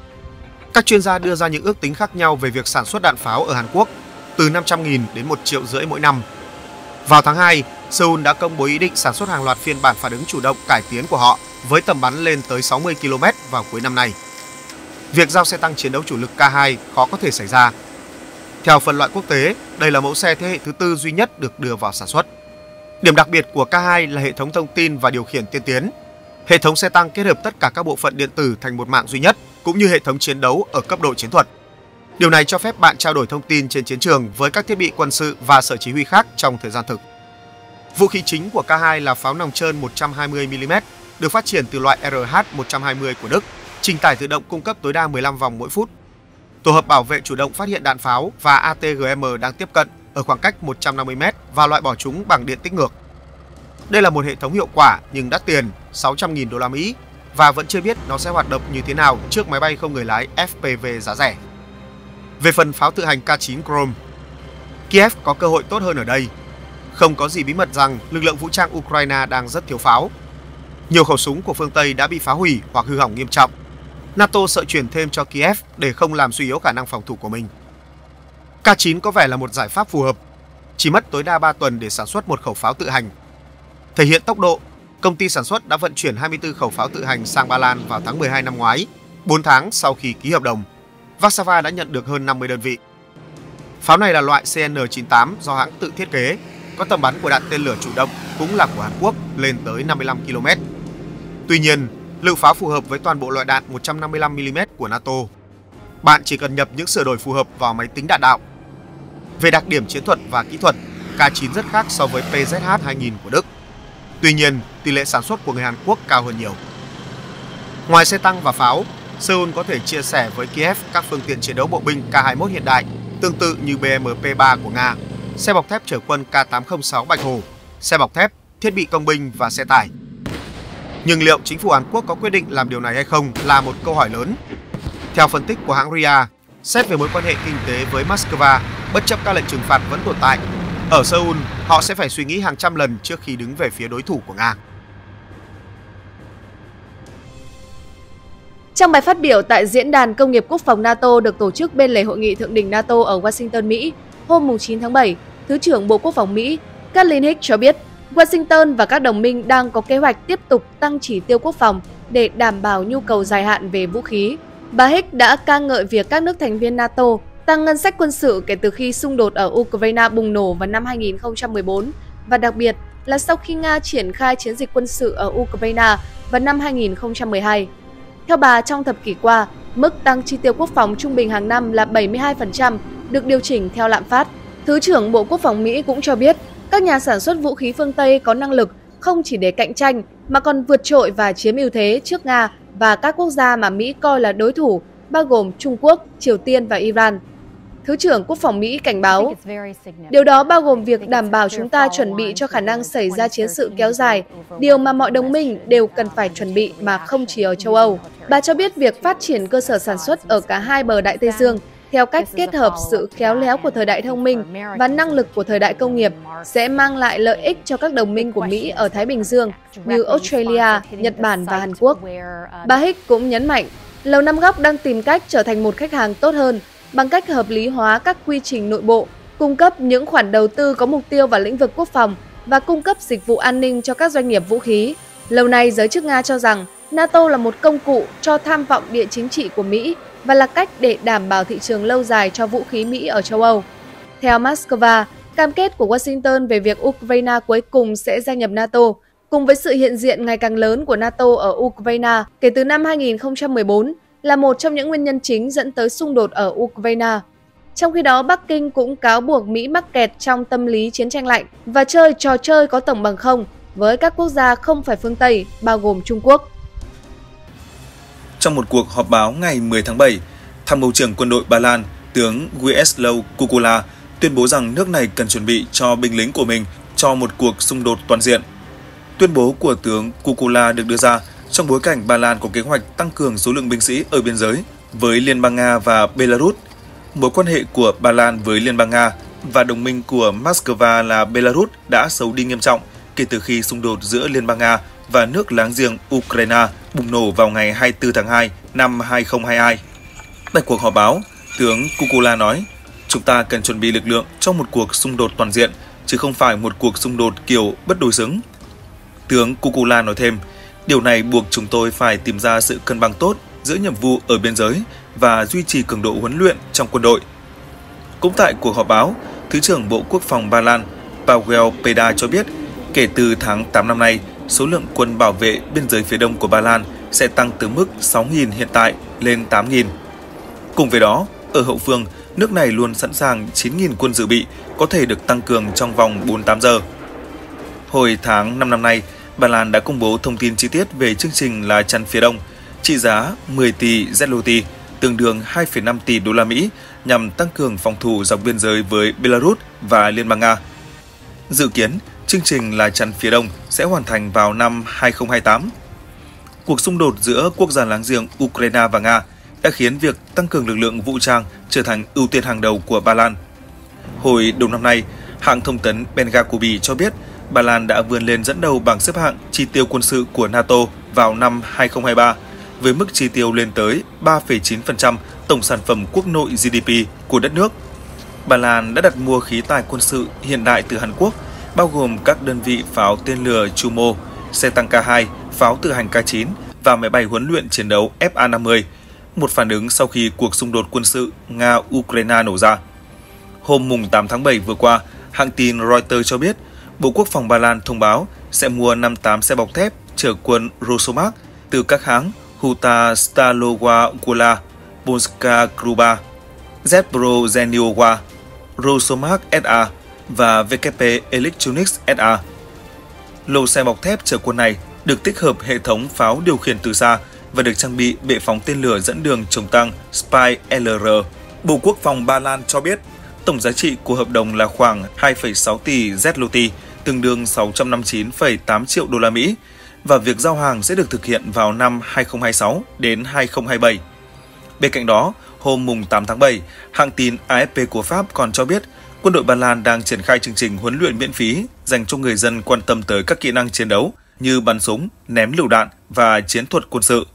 Các chuyên gia đưa ra những ước tính khác nhau về việc sản xuất đạn pháo ở Hàn Quốc, từ 500.000 đến 1,5 triệu mỗi năm. Vào tháng 2, Seoul đã công bố ý định sản xuất hàng loạt phiên bản phản ứng chủ động cải tiến của họ với tầm bắn lên tới 60 km vào cuối năm nay. Việc giao xe tăng chiến đấu chủ lực K2 khó có thể xảy ra. Theo phân loại quốc tế, đây là mẫu xe thế hệ thứ 4 duy nhất được đưa vào sản xuất. Điểm đặc biệt của K2 là hệ thống thông tin và điều khiển tiên tiến. Hệ thống xe tăng kết hợp tất cả các bộ phận điện tử thành một mạng duy nhất, cũng như hệ thống chiến đấu ở cấp độ chiến thuật. Điều này cho phép bạn trao đổi thông tin trên chiến trường với các thiết bị quân sự và sở chỉ huy khác trong thời gian thực. Vũ khí chính của K2 là pháo nòng trơn 120mm, được phát triển từ loại RH-120 của Đức, trình tải tự động cung cấp tối đa 15 vòng mỗi phút. Tổ hợp bảo vệ chủ động phát hiện đạn pháo và ATGM đang tiếp cận ở khoảng cách 150m và loại bỏ chúng bằng điện tích ngược. Đây là một hệ thống hiệu quả nhưng đắt tiền, 600.000 đô la Mỹ, và vẫn chưa biết nó sẽ hoạt động như thế nào trước máy bay không người lái FPV giá rẻ. Về phần pháo tự hành K9 Grom, Kiev có cơ hội tốt hơn ở đây. Không có gì bí mật rằng lực lượng vũ trang Ukraine đang rất thiếu pháo. Nhiều khẩu súng của phương Tây đã bị phá hủy hoặc hư hỏng nghiêm trọng. NATO sợ chuyển thêm cho Kiev để không làm suy yếu khả năng phòng thủ của mình. K9 có vẻ là một giải pháp phù hợp. Chỉ mất tối đa 3 tuần để sản xuất một khẩu pháo tự hành. Thể hiện tốc độ, công ty sản xuất đã vận chuyển 24 khẩu pháo tự hành sang Ba Lan vào tháng 12 năm ngoái, 4 tháng sau khi ký hợp đồng. Warsaw đã nhận được hơn 50 đơn vị. Pháo này là loại CN98 do hãng tự thiết kế, có tầm bắn của đạn tên lửa chủ động cũng là của Hàn Quốc lên tới 55 km. Tuy nhiên, lượng pháo phù hợp với toàn bộ loại đạn 155mm của NATO. Bạn chỉ cần nhập những sửa đổi phù hợp vào máy tính đạn đạo. Về đặc điểm chiến thuật và kỹ thuật, K9 rất khác so với PZH-2000 của Đức. Tuy nhiên, tỷ lệ sản xuất của người Hàn Quốc cao hơn nhiều. Ngoài xe tăng và pháo, Seoul có thể chia sẻ với Kiev các phương tiện chiến đấu bộ binh K21 hiện đại, tương tự như BMP-3 của Nga, xe bọc thép chở quân K806 Bạch Hổ, xe bọc thép, thiết bị công binh và xe tải. Nhưng liệu chính phủ Hàn Quốc có quyết định làm điều này hay không là một câu hỏi lớn. Theo phân tích của hãng RIA, xét về mối quan hệ kinh tế với Moscow, bất chấp các lệnh trừng phạt vẫn tồn tại, Ở Seoul, họ sẽ phải suy nghĩ hàng trăm lần trước khi đứng về phía đối thủ của Nga. Trong bài phát biểu tại Diễn đàn Công nghiệp Quốc phòng NATO được tổ chức bên lề Hội nghị Thượng đỉnh NATO ở Washington, Mỹ, hôm 9 tháng 7, Thứ trưởng Bộ Quốc phòng Mỹ Kathleen Hicks cho biết Washington và các đồng minh đang có kế hoạch tiếp tục tăng chỉ tiêu quốc phòng để đảm bảo nhu cầu dài hạn về vũ khí. Bà Hicks đã ca ngợi việc các nước thành viên NATO tăng ngân sách quân sự kể từ khi xung đột ở Ukraine bùng nổ vào năm 2014 và đặc biệt là sau khi Nga triển khai chiến dịch quân sự ở Ukraine vào năm 2012. Theo bà, trong thập kỷ qua, mức tăng chi tiêu quốc phòng trung bình hàng năm là 72%, được điều chỉnh theo lạm phát. Thứ trưởng Bộ Quốc phòng Mỹ cũng cho biết, các nhà sản xuất vũ khí phương Tây có năng lực không chỉ để cạnh tranh mà còn vượt trội và chiếm ưu thế trước Nga và các quốc gia mà Mỹ coi là đối thủ, bao gồm Trung Quốc, Triều Tiên và Iran. Thứ trưởng Quốc phòng Mỹ cảnh báo, điều đó bao gồm việc đảm bảo chúng ta chuẩn bị cho khả năng xảy ra chiến sự kéo dài, điều mà mọi đồng minh đều cần phải chuẩn bị mà không chỉ ở châu Âu. Bà cho biết việc phát triển cơ sở sản xuất ở cả hai bờ Đại Tây Dương theo cách kết hợp sự khéo léo của thời đại thông minh và năng lực của thời đại công nghiệp sẽ mang lại lợi ích cho các đồng minh của Mỹ ở Thái Bình Dương như Australia, Nhật Bản và Hàn Quốc. Bà Hicks cũng nhấn mạnh, Lầu Năm Góc đang tìm cách trở thành một khách hàng tốt hơn bằng cách hợp lý hóa các quy trình nội bộ, cung cấp những khoản đầu tư có mục tiêu vào lĩnh vực quốc phòng và cung cấp dịch vụ an ninh cho các doanh nghiệp vũ khí. Lâu nay, giới chức Nga cho rằng NATO là một công cụ cho tham vọng địa chính trị của Mỹ và là cách để đảm bảo thị trường lâu dài cho vũ khí Mỹ ở châu Âu. Theo Moscow, cam kết của Washington về việc Ukraine cuối cùng sẽ gia nhập NATO, cùng với sự hiện diện ngày càng lớn của NATO ở Ukraine kể từ năm 2014, là một trong những nguyên nhân chính dẫn tới xung đột ở Ukraine. Trong khi đó, Bắc Kinh cũng cáo buộc Mỹ mắc kẹt trong tâm lý chiến tranh lạnh và chơi trò chơi có tổng bằng không với các quốc gia không phải phương Tây, bao gồm Trung Quốc. Trong một cuộc họp báo ngày 10 tháng 7, Tham mưu trưởng quân đội Ba Lan, tướng Władysław Kukula tuyên bố rằng nước này cần chuẩn bị cho binh lính của mình cho một cuộc xung đột toàn diện. Tuyên bố của tướng Kukula được đưa ra trong bối cảnh Ba Lan có kế hoạch tăng cường số lượng binh sĩ ở biên giới với Liên bang Nga và Belarus. Mối quan hệ của Ba Lan với Liên bang Nga và đồng minh của Moscow là Belarus đã xấu đi nghiêm trọng kể từ khi xung đột giữa Liên bang Nga và nước láng giềng Ukraine bùng nổ vào ngày 24 tháng 2 năm 2022. Tại cuộc họp báo, tướng Kukula nói, chúng ta cần chuẩn bị lực lượng cho một cuộc xung đột toàn diện, chứ không phải một cuộc xung đột kiểu bất đối xứng. Tướng Kukula nói thêm, điều này buộc chúng tôi phải tìm ra sự cân bằng tốt giữa nhiệm vụ ở biên giới và duy trì cường độ huấn luyện trong quân đội. Cũng tại cuộc họp báo, Thứ trưởng Bộ Quốc phòng Ba Lan Paweł Peda cho biết, kể từ tháng 8 năm nay, số lượng quân bảo vệ biên giới phía đông của Ba Lan sẽ tăng từ mức 6.000 hiện tại lên 8.000. Cùng với đó, ở hậu phương, nước này luôn sẵn sàng 9.000 quân dự bị có thể được tăng cường trong vòng 48 giờ. Hồi tháng 5 năm nay, Ba Lan đã công bố thông tin chi tiết về chương trình lá chắn phía đông, trị giá 10 tỷ zloty, tương đương 2,5 tỷ đô la Mỹ, nhằm tăng cường phòng thủ dọc biên giới với Belarus và Liên bang Nga. Dự kiến, chương trình lá chắn phía đông sẽ hoàn thành vào năm 2028. Cuộc xung đột giữa quốc gia láng giềng Ukraine và Nga đã khiến việc tăng cường lực lượng vũ trang trở thành ưu tiên hàng đầu của Ba Lan. Hồi đầu năm nay, hãng thông tấn Bengakubi cho biết Ba Lan đã vươn lên dẫn đầu bảng xếp hạng chi tiêu quân sự của NATO vào năm 2023, với mức chi tiêu lên tới 3,9% tổng sản phẩm quốc nội GDP của đất nước. Ba Lan đã đặt mua khí tài quân sự hiện đại từ Hàn Quốc, bao gồm các đơn vị pháo tên lửa Chumo, xe tăng K2, pháo tự hành K9 và máy bay huấn luyện chiến đấu Fa-50, một phản ứng sau khi cuộc xung đột quân sự Nga-Ukraine nổ ra. Hôm 8 tháng 7 vừa qua, hãng tin Reuters cho biết Bộ Quốc phòng Ba Lan thông báo sẽ mua 58 xe bọc thép chở quân Rosomak từ các hãng Huta Stalowa Wola, Polska Krupa, Zbrojeniowka, Rosomak SA và VKP Electronics SA. Lô xe bọc thép chở quân này được tích hợp hệ thống pháo điều khiển từ xa và được trang bị bệ phóng tên lửa dẫn đường chống tăng Spy-LR. Bộ Quốc phòng Ba Lan cho biết tổng giá trị của hợp đồng là khoảng 2,6 tỷ zloty, tương đương 659,8 triệu đô la Mỹ, và việc giao hàng sẽ được thực hiện vào năm 2026 đến 2027. Bên cạnh đó, hôm 8 tháng 7, hãng tin AFP của Pháp còn cho biết quân đội Ba Lan đang triển khai chương trình huấn luyện miễn phí dành cho người dân quan tâm tới các kỹ năng chiến đấu như bắn súng, ném lựu đạn và chiến thuật quân sự.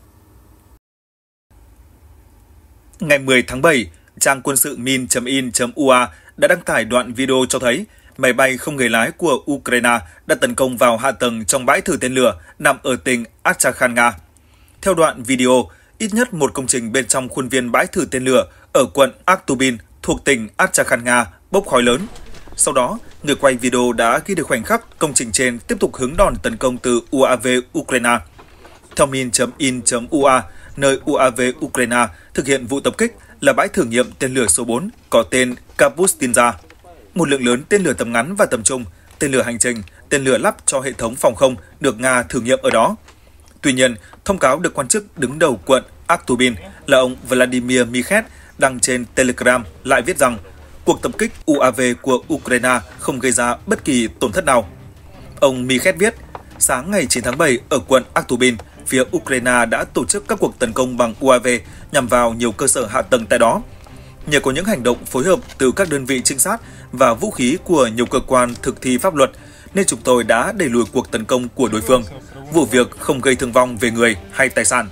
Ngày 10 tháng 7, trang quân sự min.in.ua đã đăng tải đoạn video cho thấy máy bay không người lái của Ukraine đã tấn công vào hạ tầng trong bãi thử tên lửa nằm ở tỉnh Astrakhan, Nga. Theo đoạn video, ít nhất một công trình bên trong khuôn viên bãi thử tên lửa ở quận Aktubin thuộc tỉnh Astrakhan, Nga bốc khói lớn. Sau đó, người quay video đã ghi được khoảnh khắc công trình trên tiếp tục hứng đòn tấn công từ UAV Ukraine. Theo min.in.ua, nơi UAV Ukraine thực hiện vụ tập kích là bãi thử nghiệm tên lửa số 4 có tên Kapustinza. Một lượng lớn tên lửa tầm ngắn và tầm trung, tên lửa hành trình, tên lửa lắp cho hệ thống phòng không được Nga thử nghiệm ở đó. Tuy nhiên, thông cáo được quan chức đứng đầu quận Aktubin là ông Vladimir Mikhet đăng trên Telegram lại viết rằng cuộc tập kích UAV của Ukraine không gây ra bất kỳ tổn thất nào. Ông Mikhet viết, sáng ngày 9 tháng 7 ở quận Aktubin, phía Ukraine đã tổ chức các cuộc tấn công bằng UAV nhằm vào nhiều cơ sở hạ tầng tại đó. Nhờ có những hành động phối hợp từ các đơn vị trinh sát và vũ khí của nhiều cơ quan thực thi pháp luật, nên chúng tôi đã đẩy lùi cuộc tấn công của đối phương. Vụ việc không gây thương vong về người hay tài sản.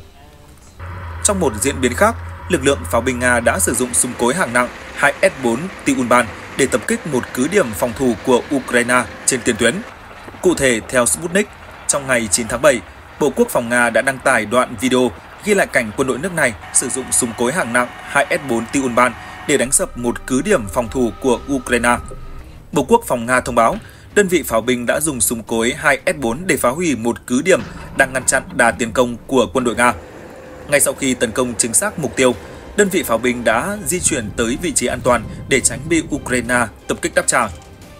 Trong một diễn biến khác, lực lượng pháo binh Nga đã sử dụng súng cối hạng nặng 2S4 Tyuran để tập kích một cứ điểm phòng thủ của Ukraine trên tiền tuyến. Cụ thể, theo Sputnik, trong ngày 9 tháng 7, Bộ Quốc phòng Nga đã đăng tải đoạn video ghi lại cảnh quân đội nước này sử dụng súng cối hạng nặng 2S4 Tyuran để đánh sập một cứ điểm phòng thủ của Ukraine. Bộ Quốc phòng Nga thông báo, đơn vị pháo binh đã dùng súng cối 2S4 để phá hủy một cứ điểm đang ngăn chặn đà tiến công của quân đội Nga. Ngay sau khi tấn công chính xác mục tiêu, đơn vị pháo binh đã di chuyển tới vị trí an toàn để tránh bị Ukraine tập kích đáp trả.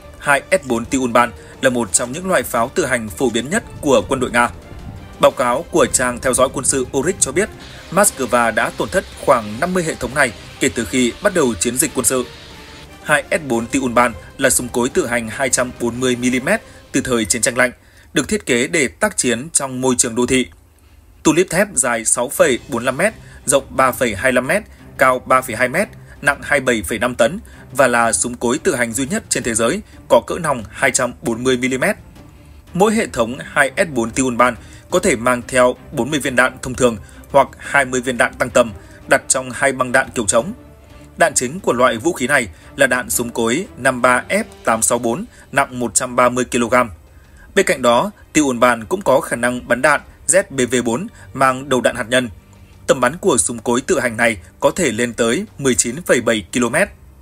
2S4 Tyuran là một trong những loại pháo tự hành phổ biến nhất của quân đội Nga. Báo cáo của trang theo dõi quân sự Oryx cho biết, Moscow đã tổn thất khoảng 50 hệ thống này kể từ khi bắt đầu chiến dịch quân sự. 2S4 Tyuran là súng cối tự hành 240mm từ thời chiến tranh lạnh, được thiết kế để tác chiến trong môi trường đô thị. Tulip thép dài 6,45m, rộng 3,25m, cao 3,2m, nặng 27,5 tấn và là súng cối tự hành duy nhất trên thế giới có cỡ nòng 240mm. Mỗi hệ thống 2S4 Tyuran có thể mang theo 40 viên đạn thông thường hoặc 20 viên đạn tăng tầm đặt trong 2 băng đạn kiểu trống. Đạn chính của loại vũ khí này là đạn súng cối 53F864 nặng 130 kg. Bên cạnh đó, Tyuran cũng có khả năng bắn đạn ZBV4 mang đầu đạn hạt nhân. Tầm bắn của súng cối tự hành này có thể lên tới 19,7 km.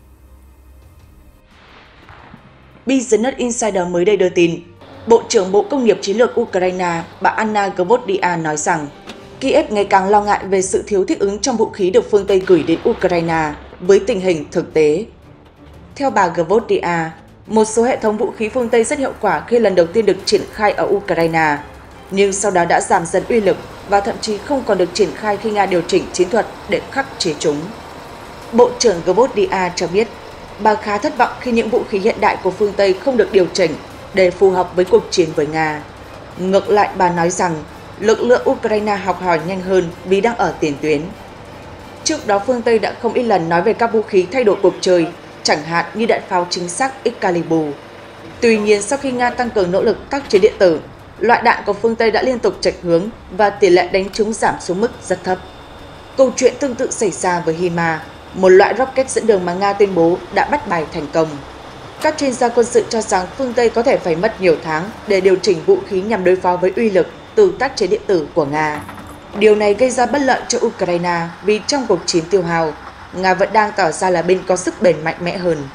Business Insider mới đây đưa tin, Bộ trưởng Bộ Công nghiệp Chiến lược Ukraine, bà Anna Gvodia nói rằng Kiev ngày càng lo ngại về sự thiếu thích ứng trong vũ khí được phương Tây gửi đến Ukraine với tình hình thực tế. Theo bà Gvodia, một số hệ thống vũ khí phương Tây rất hiệu quả khi lần đầu tiên được triển khai ở Ukraine, nhưng sau đó đã giảm dần uy lực và thậm chí không còn được triển khai khi Nga điều chỉnh chiến thuật để khắc chế chúng. Bộ trưởng Gvodia cho biết, bà khá thất vọng khi những vũ khí hiện đại của phương Tây không được điều chỉnh để phù hợp với cuộc chiến với Nga. Ngược lại, bà nói rằng lực lượng Ukraine học hỏi nhanh hơn vì đang ở tiền tuyến. Trước đó, phương Tây đã không ít lần nói về các vũ khí thay đổi cuộc chơi, chẳng hạn như đạn pháo chính xác Excalibur. Tuy nhiên, sau khi Nga tăng cường nỗ lực tác chiến điện tử, loại đạn của phương Tây đã liên tục chệch hướng và tỷ lệ đánh trúng giảm xuống mức rất thấp. Câu chuyện tương tự xảy ra với HIMARS, một loại rocket dẫn đường mà Nga tuyên bố đã bắt bài thành công. Các chuyên gia quân sự cho rằng phương Tây có thể phải mất nhiều tháng để điều chỉnh vũ khí nhằm đối phó với uy lực từ tác chiến điện tử của Nga. Điều này gây ra bất lợi cho Ukraine vì trong cuộc chiến tiêu hao, Nga vẫn đang tỏ ra là bên có sức bền mạnh mẽ hơn.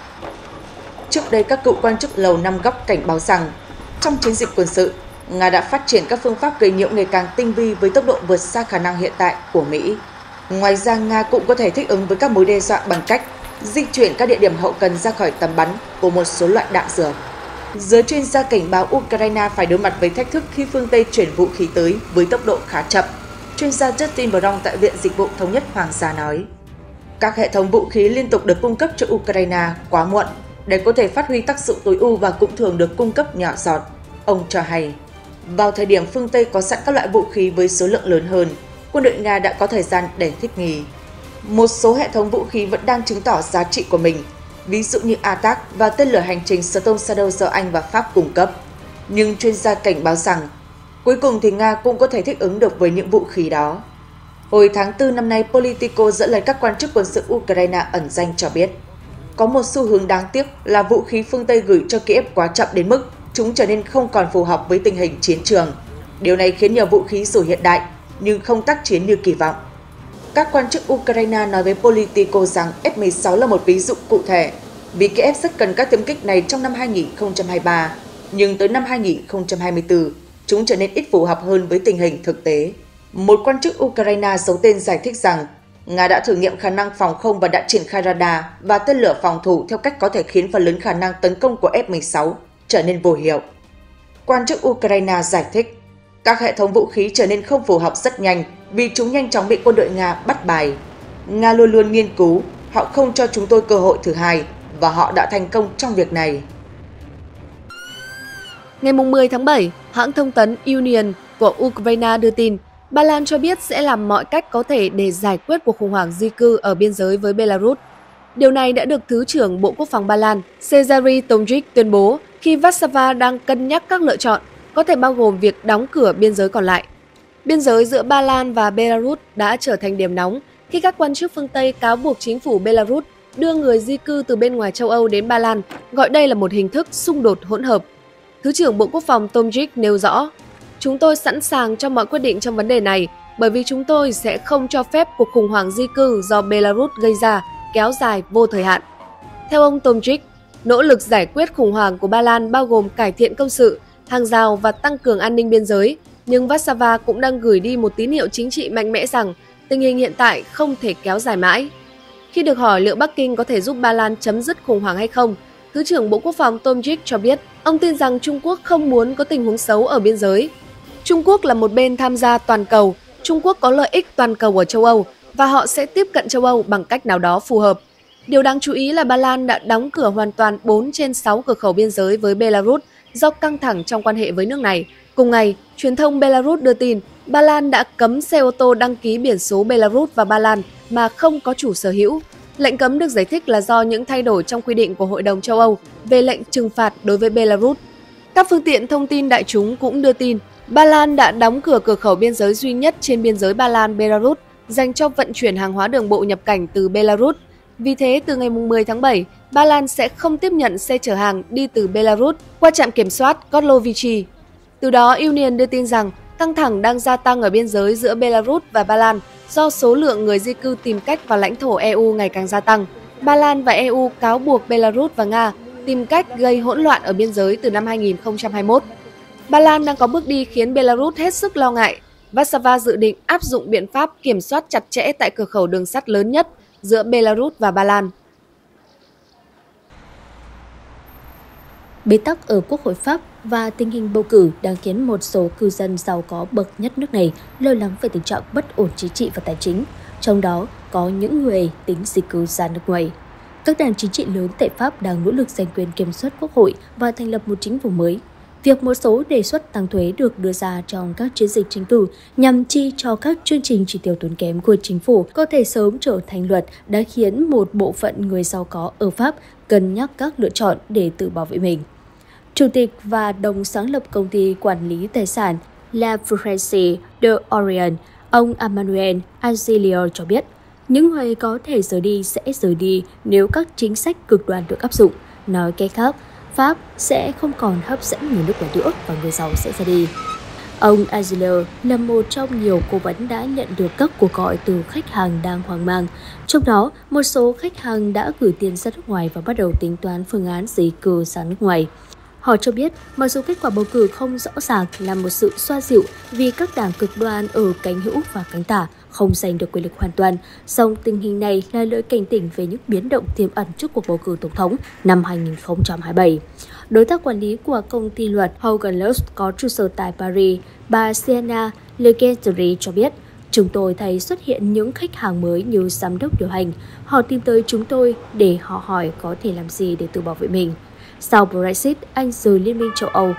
Trước đây, các cựu quan chức Lầu Năm Góc cảnh báo rằng trong chiến dịch quân sự, Nga đã phát triển các phương pháp gây nhiễu ngày càng tinh vi với tốc độ vượt xa khả năng hiện tại của Mỹ. Ngoài ra, Nga cũng có thể thích ứng với các mối đe dọa bằng cách di chuyển các địa điểm hậu cần ra khỏi tầm bắn của một số loại đạn dược. Giới chuyên gia cảnh báo Ukraine phải đối mặt với thách thức khi phương Tây chuyển vũ khí tới với tốc độ khá chậm. Chuyên gia Justin Brown tại Viện Dịch vụ Thống nhất Hoàng gia nói, các hệ thống vũ khí liên tục được cung cấp cho Ukraine quá muộn để có thể phát huy tác dụng tối ưu và cũng thường được cung cấp nhỏ giọt. Ông cho hay, vào thời điểm phương Tây có sẵn các loại vũ khí với số lượng lớn hơn, quân đội Nga đã có thời gian để thích nghi. Một số hệ thống vũ khí vẫn đang chứng tỏ giá trị của mình, ví dụ như Attack và tên lửa hành trình Storm Shadow do Anh và Pháp cung cấp. Nhưng chuyên gia cảnh báo rằng, cuối cùng thì Nga cũng có thể thích ứng được với những vũ khí đó. Hồi tháng 4 năm nay, Politico dẫn lời các quan chức quân sự Ukraine ẩn danh cho biết, có một xu hướng đáng tiếc là vũ khí phương Tây gửi cho Kiev quá chậm đến mức chúng trở nên không còn phù hợp với tình hình chiến trường. Điều này khiến nhiều vũ khí dù hiện đại nhưng không tác chiến như kỳ vọng. Các quan chức Ukraine nói với Politico rằng F-16 là một ví dụ cụ thể, vì Kiev rất cần các tiêm kích này trong năm 2023, nhưng tới năm 2024, chúng trở nên ít phù hợp hơn với tình hình thực tế. Một quan chức Ukraine giấu tên giải thích rằng Nga đã thử nghiệm khả năng phòng không và đã triển khai radar và tên lửa phòng thủ theo cách có thể khiến phần lớn khả năng tấn công của F-16 trở nên vô hiệu. Quan chức Ukraine giải thích, các hệ thống vũ khí trở nên không phù hợp rất nhanh vì chúng nhanh chóng bị quân đội Nga bắt bài. Nga luôn luôn nghiên cứu, họ không cho chúng tôi cơ hội thứ hai và họ đã thành công trong việc này. Ngày 10 tháng 7, hãng thông tấn Union của Ukraine đưa tin Ba Lan cho biết sẽ làm mọi cách có thể để giải quyết cuộc khủng hoảng di cư ở biên giới với Belarus. Điều này đã được Thứ trưởng Bộ Quốc phòng Ba Lan Cezary Tomczyk tuyên bố khi Warsaw đang cân nhắc các lựa chọn, có thể bao gồm việc đóng cửa biên giới còn lại. Biên giới giữa Ba Lan và Belarus đã trở thành điểm nóng khi các quan chức phương Tây cáo buộc chính phủ Belarus đưa người di cư từ bên ngoài châu Âu đến Ba Lan, gọi đây là một hình thức xung đột hỗn hợp. Thứ trưởng Bộ Quốc phòng Tomczyk nêu rõ, chúng tôi sẵn sàng cho mọi quyết định trong vấn đề này bởi vì chúng tôi sẽ không cho phép cuộc khủng hoảng di cư do Belarus gây ra kéo dài vô thời hạn. Theo ông Tomczyk, nỗ lực giải quyết khủng hoảng của Ba Lan bao gồm cải thiện công sự, hàng rào và tăng cường an ninh biên giới, nhưng Warsaw cũng đang gửi đi một tín hiệu chính trị mạnh mẽ rằng tình hình hiện tại không thể kéo dài mãi. Khi được hỏi liệu Bắc Kinh có thể giúp Ba Lan chấm dứt khủng hoảng hay không, Thứ trưởng Bộ Quốc phòng Tomczyk cho biết ông tin rằng Trung Quốc không muốn có tình huống xấu ở biên giới. Trung Quốc là một bên tham gia toàn cầu, Trung Quốc có lợi ích toàn cầu ở châu Âu và họ sẽ tiếp cận châu Âu bằng cách nào đó phù hợp. Điều đáng chú ý là Ba Lan đã đóng cửa hoàn toàn 4 trên 6 cửa khẩu biên giới với Belarus do căng thẳng trong quan hệ với nước này. Cùng ngày, truyền thông Belarus đưa tin Ba Lan đã cấm xe ô tô đăng ký biển số Belarus và Ba Lan mà không có chủ sở hữu. Lệnh cấm được giải thích là do những thay đổi trong quy định của Hội đồng châu Âu về lệnh trừng phạt đối với Belarus. Các phương tiện thông tin đại chúng cũng đưa tin Ba Lan đã đóng cửa cửa khẩu biên giới duy nhất trên biên giới Ba Lan-Belarus dành cho vận chuyển hàng hóa đường bộ nhập cảnh từ Belarus. Vì thế, từ ngày 10 tháng 7, Ba Lan sẽ không tiếp nhận xe chở hàng đi từ Belarus qua trạm kiểm soát Kotlovichi. Từ đó, Union đưa tin rằng căng thẳng đang gia tăng ở biên giới giữa Belarus và Ba Lan do số lượng người di cư tìm cách vào lãnh thổ EU ngày càng gia tăng. Ba Lan và EU cáo buộc Belarus và Nga tìm cách gây hỗn loạn ở biên giới từ năm 2021. Ba Lan đang có bước đi khiến Belarus hết sức lo ngại. Warsaw dự định áp dụng biện pháp kiểm soát chặt chẽ tại cửa khẩu đường sắt lớn nhất giữa Belarus và Ba Lan. Bế tắc ở Quốc hội Pháp và tình hình bầu cử đang khiến một số cư dân giàu có bậc nhất nước này lo lắng về tình trạng bất ổn chính trị và tài chính, trong đó có những người tính di cư ra nước ngoài. Các đảng chính trị lớn tại Pháp đang nỗ lực giành quyền kiểm soát Quốc hội và thành lập một chính phủ mới. Việc một số đề xuất tăng thuế được đưa ra trong các chiến dịch tranh cử nhằm chi cho các chương trình chi tiêu tốn kém của chính phủ có thể sớm trở thành luật đã khiến một bộ phận người giàu có ở Pháp cân nhắc các lựa chọn để tự bảo vệ mình. Chủ tịch và đồng sáng lập công ty quản lý tài sản La France de Orient, ông Emmanuel Angelier cho biết, những người có thể rời đi sẽ rời đi nếu các chính sách cực đoan được áp dụng. Nói cách khác, Pháp sẽ không còn hấp dẫn người nước ngoài nữa và người giàu sẽ ra đi. Ông Angelier là một trong nhiều cố vấn đã nhận được các cuộc gọi từ khách hàng đang hoang mang. Trong đó, một số khách hàng đã gửi tiền ra nước ngoài và bắt đầu tính toán phương án di cư sang nước ngoài. Họ cho biết, mặc dù kết quả bầu cử không rõ ràng là một sự xoa dịu vì các đảng cực đoan ở cánh hữu và cánh tả không giành được quyền lực hoàn toàn, song tình hình này là lời cảnh tỉnh về những biến động tiềm ẩn trước cuộc bầu cử tổng thống năm 2027. Đối tác quản lý của công ty luật Hogan Lovells có trụ sở tại Paris, bà Sienna Legendary cho biết, chúng tôi thấy xuất hiện những khách hàng mới như giám đốc điều hành. Họ tìm tới chúng tôi để họ hỏi có thể làm gì để tự bảo vệ mình. Sau Brexit, Anh rời Liên minh châu Âu.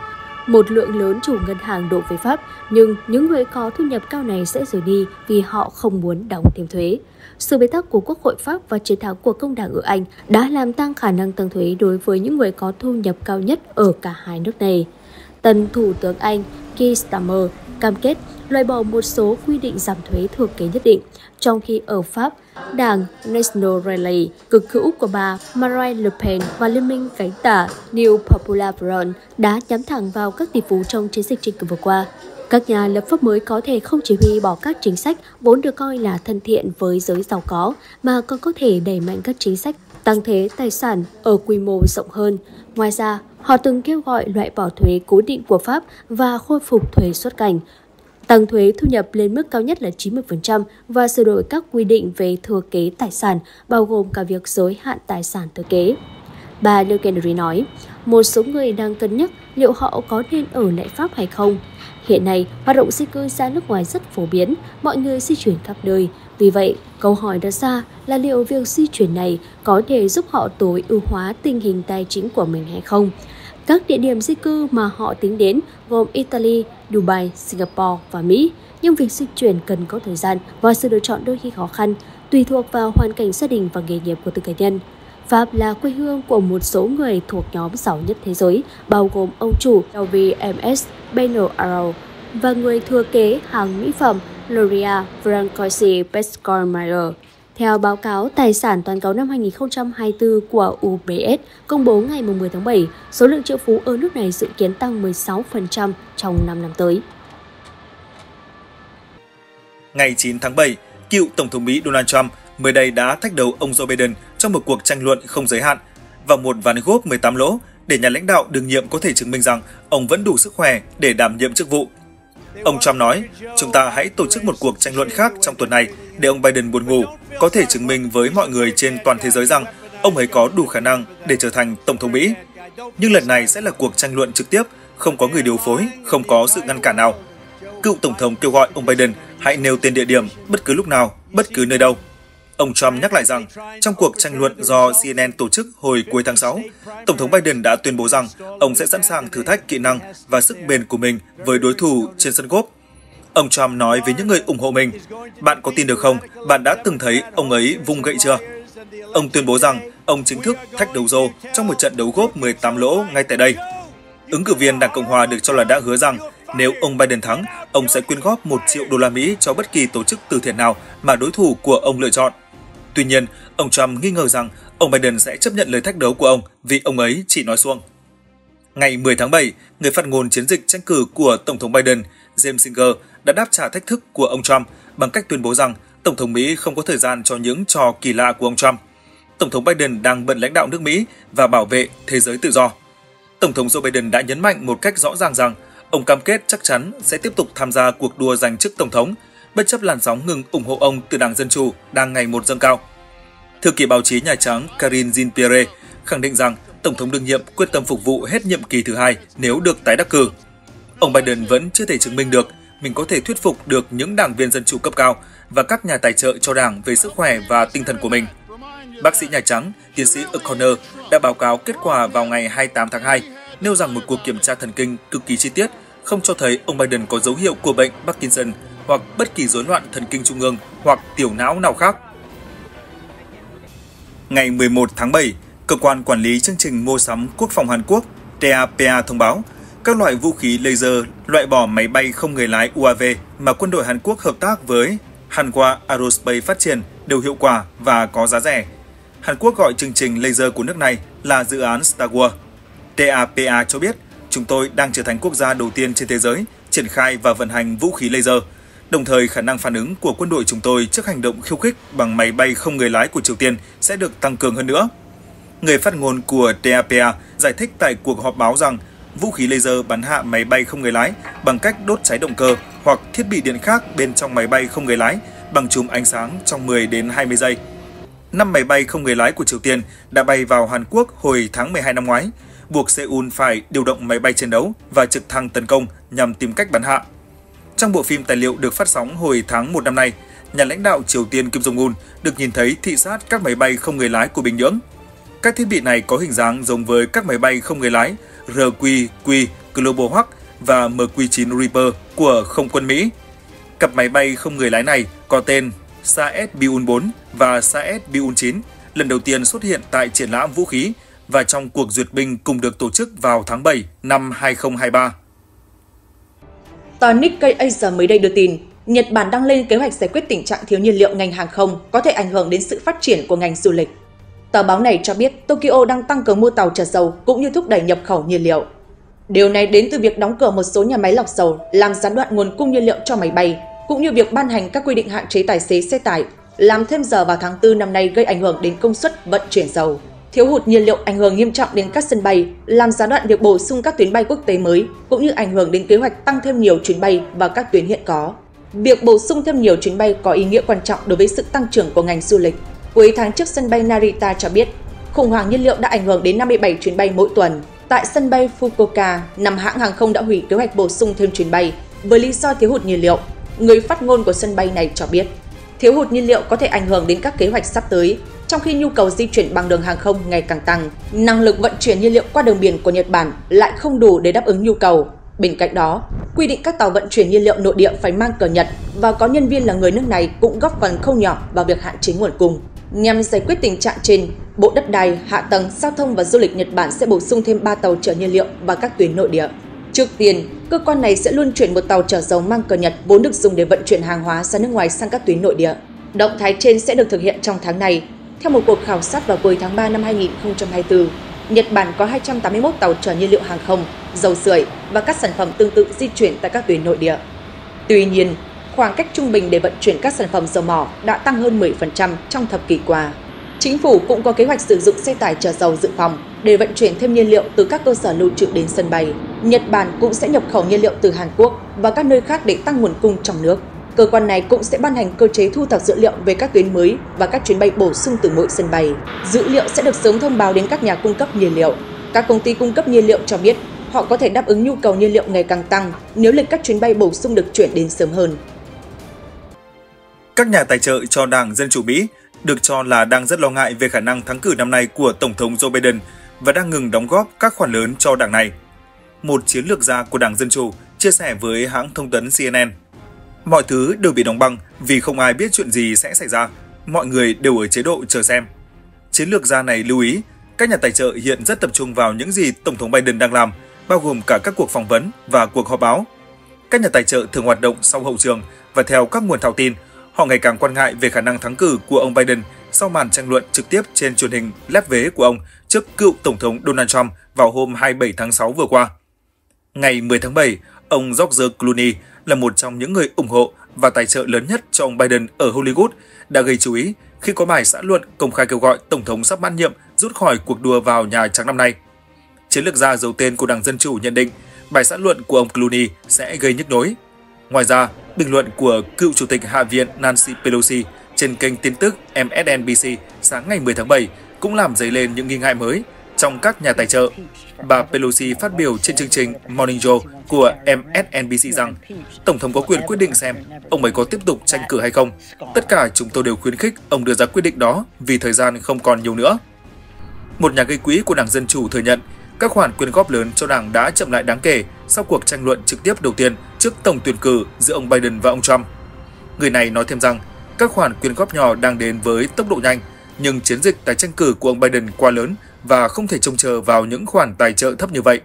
một lượng lớn chủ ngân hàng đổ về Pháp, nhưng những người có thu nhập cao này sẽ rời đi vì họ không muốn đóng thêm thuế. Sự bế tắc của Quốc hội Pháp và chiến thắng của Công đảng ở Anh đã làm tăng khả năng tăng thuế đối với những người có thu nhập cao nhất ở cả hai nước này. Tân Thủ tướng Anh Keir Starmer cam kết loại bỏ một số quy định giảm thuế thừa kế nhất định, trong khi ở Pháp, đảng National Rally cực hữu của bà Marine Le Pen và Liên minh cánh tả New Popular Front đã nhắm thẳng vào các tỷ phú trong chiến dịch tranh cử vừa qua. Các nhà lập pháp mới có thể không chỉ hủy bỏ các chính sách vốn được coi là thân thiện với giới giàu có, mà còn có thể đẩy mạnh các chính sách tăng thuế tài sản ở quy mô rộng hơn. Ngoài ra, họ từng kêu gọi loại bỏ thuế cố định của Pháp và khôi phục thuế xuất cảnh, tăng thuế thu nhập lên mức cao nhất là 90% và sửa đổi các quy định về thừa kế tài sản, bao gồm cả việc giới hạn tài sản thừa kế. Bà Le Pen nói, một số người đang cân nhắc liệu họ có nên ở lại Pháp hay không. Hiện nay, hoạt động di cư ra nước ngoài rất phổ biến, mọi người di chuyển khắp nơi. Vì vậy, câu hỏi đặt ra là liệu việc di chuyển này có thể giúp họ tối ưu hóa tình hình tài chính của mình hay không. Các địa điểm di cư mà họ tính đến gồm Italy, Dubai, Singapore và Mỹ, nhưng việc di chuyển cần có thời gian và sự lựa chọn đôi khi khó khăn, tùy thuộc vào hoàn cảnh gia đình và nghề nghiệp của từng cá nhân. Pháp là quê hương của một số người thuộc nhóm giàu nhất thế giới, bao gồm ông chủ LVMH Bernard Arnault và người thừa kế hàng mỹ phẩm L'Oréal Francois Pescor-Mayer. Theo báo cáo Tài sản toàn cầu năm 2024 của UBS công bố ngày 10 tháng 7, số lượng triệu phú ở nước này dự kiến tăng 16% trong 5 năm tới. Ngày 9 tháng 7, cựu Tổng thống Mỹ Donald Trump mới đây đã thách đấu ông Joe Biden trong một cuộc tranh luận không giới hạn vào một ván golf 18 lỗ để nhà lãnh đạo đương nhiệm có thể chứng minh rằng ông vẫn đủ sức khỏe để đảm nhiệm chức vụ. Ông Trump nói, chúng ta hãy tổ chức một cuộc tranh luận khác trong tuần này để ông Biden buồn ngủ, có thể chứng minh với mọi người trên toàn thế giới rằng ông ấy có đủ khả năng để trở thành Tổng thống Mỹ. Nhưng lần này sẽ là cuộc tranh luận trực tiếp, không có người điều phối, không có sự ngăn cản nào. Cựu Tổng thống kêu gọi ông Biden hãy nêu tên địa điểm bất cứ lúc nào, bất cứ nơi đâu. Ông Trump nhắc lại rằng, trong cuộc tranh luận do CNN tổ chức hồi cuối tháng 6, Tổng thống Biden đã tuyên bố rằng ông sẽ sẵn sàng thử thách kỹ năng và sức bền của mình với đối thủ trên sân golf. Ông Trump nói với những người ủng hộ mình, bạn có tin được không, bạn đã từng thấy ông ấy vung gậy chưa? Ông tuyên bố rằng ông chính thức thách đấu Joe trong một trận đấu golf 18 lỗ ngay tại đây. Ứng cử viên Đảng Cộng hòa được cho là đã hứa rằng nếu ông Biden thắng, ông sẽ quyên góp 1 triệu đô la Mỹ cho bất kỳ tổ chức từ thiện nào mà đối thủ của ông lựa chọn. Tuy nhiên, ông Trump nghi ngờ rằng ông Biden sẽ chấp nhận lời thách đấu của ông vì ông ấy chỉ nói suông. Ngày 10 tháng 7, người phát ngôn chiến dịch tranh cử của Tổng thống Biden, James Singer, đã đáp trả thách thức của ông Trump bằng cách tuyên bố rằng Tổng thống Mỹ không có thời gian cho những trò kỳ lạ của ông Trump. Tổng thống Biden đang bận lãnh đạo nước Mỹ và bảo vệ thế giới tự do. Tổng thống Joe Biden đã nhấn mạnh một cách rõ ràng rằng ông cam kết chắc chắn sẽ tiếp tục tham gia cuộc đua giành chức Tổng thống, bất chấp làn sóng ngừng ủng hộ ông từ Đảng Dân Chủ đang ngày một dâng cao. Thư ký báo chí Nhà Trắng Karine Jean-Pierre khẳng định rằng Tổng thống đương nhiệm quyết tâm phục vụ hết nhiệm kỳ thứ 2 nếu được tái đắc cử. Ông Biden vẫn chưa thể chứng minh được mình có thể thuyết phục được những đảng viên Dân Chủ cấp cao và các nhà tài trợ cho Đảng về sức khỏe và tinh thần của mình. Bác sĩ Nhà Trắng, tiến sĩ O'Connor đã báo cáo kết quả vào ngày 28 tháng 2, nêu rằng một cuộc kiểm tra thần kinh cực kỳ chi tiết không cho thấy ông Biden có dấu hiệu của bệnh Parkinson hoặc bất kỳ rối loạn thần kinh trung ương hoặc tiểu não nào khác. Ngày 11 tháng 7, Cơ quan Quản lý Chương trình Mua sắm Quốc phòng Hàn Quốc TAPA thông báo các loại vũ khí laser loại bỏ máy bay không người lái UAV mà quân đội Hàn Quốc hợp tác với Hanwha Aerospace phát triển đều hiệu quả và có giá rẻ. Hàn Quốc gọi chương trình laser của nước này là dự án Star Wars. TAPA cho biết, chúng tôi đang trở thành quốc gia đầu tiên trên thế giới triển khai và vận hành vũ khí laser. Đồng thời, khả năng phản ứng của quân đội chúng tôi trước hành động khiêu khích bằng máy bay không người lái của Triều Tiên sẽ được tăng cường hơn nữa. Người phát ngôn của TAPA giải thích tại cuộc họp báo rằng vũ khí laser bắn hạ máy bay không người lái bằng cách đốt cháy động cơ hoặc thiết bị điện khác bên trong máy bay không người lái bằng chùm ánh sáng trong 10 đến 20 giây. 5 máy bay không người lái của Triều Tiên đã bay vào Hàn Quốc hồi tháng 12 năm ngoái, buộc Seoul phải điều động máy bay chiến đấu và trực thăng tấn công nhằm tìm cách bắn hạ. Trong bộ phim tài liệu được phát sóng hồi tháng 1 năm nay, nhà lãnh đạo Triều Tiên Kim Jong-un được nhìn thấy thị sát các máy bay không người lái của Bình Nhưỡng. Các thiết bị này có hình dáng giống với các máy bay không người lái RQQ Global Hawk và MQ-9 Reaper của Không quân Mỹ. Cặp máy bay không người lái này có tên Saad Biun-4 và Saad Biun-9 lần đầu tiên xuất hiện tại triển lãm vũ khí và trong cuộc duyệt binh cùng được tổ chức vào tháng 7 năm 2023. Tờ Nikkei Asia mới đây đưa tin, Nhật Bản đang lên kế hoạch giải quyết tình trạng thiếu nhiên liệu ngành hàng không có thể ảnh hưởng đến sự phát triển của ngành du lịch. Tờ báo này cho biết Tokyo đang tăng cường mua tàu chở dầu cũng như thúc đẩy nhập khẩu nhiên liệu. Điều này đến từ việc đóng cửa một số nhà máy lọc dầu làm gián đoạn nguồn cung nhiên liệu cho máy bay, cũng như việc ban hành các quy định hạn chế tài xế xe tải làm thêm giờ vào tháng 4 năm nay gây ảnh hưởng đến công suất vận chuyển dầu. Thiếu hụt nhiên liệu ảnh hưởng nghiêm trọng đến các sân bay, làm gián đoạn việc bổ sung các tuyến bay quốc tế mới, cũng như ảnh hưởng đến kế hoạch tăng thêm nhiều chuyến bay và các tuyến hiện có. Việc bổ sung thêm nhiều chuyến bay có ý nghĩa quan trọng đối với sự tăng trưởng của ngành du lịch. Cuối tháng trước, sân bay Narita cho biết, khủng hoảng nhiên liệu đã ảnh hưởng đến 57 chuyến bay mỗi tuần. Tại sân bay Fukuoka, 5 hãng hàng không đã hủy kế hoạch bổ sung thêm chuyến bay với lý do thiếu hụt nhiên liệu. Người phát ngôn của sân bay này cho biết, thiếu hụt nhiên liệu có thể ảnh hưởng đến các kế hoạch sắp tới, trong khi nhu cầu di chuyển bằng đường hàng không ngày càng tăng. Năng lực vận chuyển nhiên liệu qua đường biển của Nhật Bản lại không đủ để đáp ứng nhu cầu. Bên cạnh đó, quy định các tàu vận chuyển nhiên liệu nội địa phải mang cờ Nhật và có nhân viên là người nước này cũng góp phần không nhỏ vào việc hạn chế nguồn cung. Nhằm giải quyết tình trạng trên, Bộ Đất đai, Hạ tầng, Giao thông và Du lịch Nhật Bản sẽ bổ sung thêm 3 tàu chở nhiên liệu và các tuyến nội địa. Trước tiên, cơ quan này sẽ luân chuyển một tàu chở dầu mang cờ Nhật vốn được dùng để vận chuyển hàng hóa ra nước ngoài sang các tuyến nội địa. Động thái trên sẽ được thực hiện trong tháng này. Theo một cuộc khảo sát vào cuối tháng 3 năm 2024, Nhật Bản có 281 tàu chở nhiên liệu hàng không, dầu sưởi và các sản phẩm tương tự di chuyển tại các tuyến nội địa. Tuy nhiên, khoảng cách trung bình để vận chuyển các sản phẩm dầu mỏ đã tăng hơn 10% trong thập kỷ qua. Chính phủ cũng có kế hoạch sử dụng xe tải chở dầu dự phòng để vận chuyển thêm nhiên liệu từ các cơ sở lưu trữ đến sân bay. Nhật Bản cũng sẽ nhập khẩu nhiên liệu từ Hàn Quốc và các nơi khác để tăng nguồn cung trong nước. Cơ quan này cũng sẽ ban hành cơ chế thu thập dữ liệu về các tuyến mới và các chuyến bay bổ sung từ mỗi sân bay. Dữ liệu sẽ được sớm thông báo đến các nhà cung cấp nhiên liệu. Các công ty cung cấp nhiên liệu cho biết họ có thể đáp ứng nhu cầu nhiên liệu ngày càng tăng nếu lịch các chuyến bay bổ sung được chuyển đến sớm hơn. Các nhà tài trợ cho Đảng Dân Chủ Mỹ được cho là đang rất lo ngại về khả năng thắng cử năm nay của Tổng thống Joe Biden và đang ngừng đóng góp các khoản lớn cho đảng này. Một chiến lược gia của Đảng Dân Chủ chia sẻ với hãng thông tấn CNN, mọi thứ đều bị đóng băng vì không ai biết chuyện gì sẽ xảy ra, mọi người đều ở chế độ chờ xem. Chiến lược gia này lưu ý, các nhà tài trợ hiện rất tập trung vào những gì Tổng thống Biden đang làm, bao gồm cả các cuộc phỏng vấn và cuộc họp báo. Các nhà tài trợ thường hoạt động sau hậu trường và theo các nguồn thạo tin, họ ngày càng quan ngại về khả năng thắng cử của ông Biden sau màn tranh luận trực tiếp trên truyền hình lép vế của ông trước cựu Tổng thống Donald Trump vào hôm 27 tháng 6 vừa qua. Ngày 10 tháng 7, ông George Clooney là một trong những người ủng hộ và tài trợ lớn nhất cho ông Biden ở Hollywood đã gây chú ý khi có bài xã luận công khai kêu gọi Tổng thống sắp mãn nhiệm rút khỏi cuộc đua vào Nhà Trắng năm nay. Chiến lược gia giấu tên của Đảng Dân Chủ nhận định bài xã luận của ông Clooney sẽ gây nhức nhối. Ngoài ra, bình luận của cựu Chủ tịch Hạ viện Nancy Pelosi trên kênh tin tức MSNBC sáng ngày 10 tháng 7 cũng làm dấy lên những nghi ngại mới trong các nhà tài trợ. Bà Pelosi phát biểu trên chương trình Morning Joe của MSNBC rằng Tổng thống có quyền quyết định xem ông ấy có tiếp tục tranh cử hay không. Tất cả chúng tôi đều khuyến khích ông đưa ra quyết định đó vì thời gian không còn nhiều nữa. Một nhà gây quỹ của Đảng Dân Chủ thừa nhận các khoản quyên góp lớn cho đảng đã chậm lại đáng kể sau cuộc tranh luận trực tiếp đầu tiên trước tổng tuyển cử giữa ông Biden và ông Trump. Người này nói thêm rằng các khoản quyên góp nhỏ đang đến với tốc độ nhanh, nhưng chiến dịch tái tranh cử của ông Biden quá lớn và không thể trông chờ vào những khoản tài trợ thấp như vậy.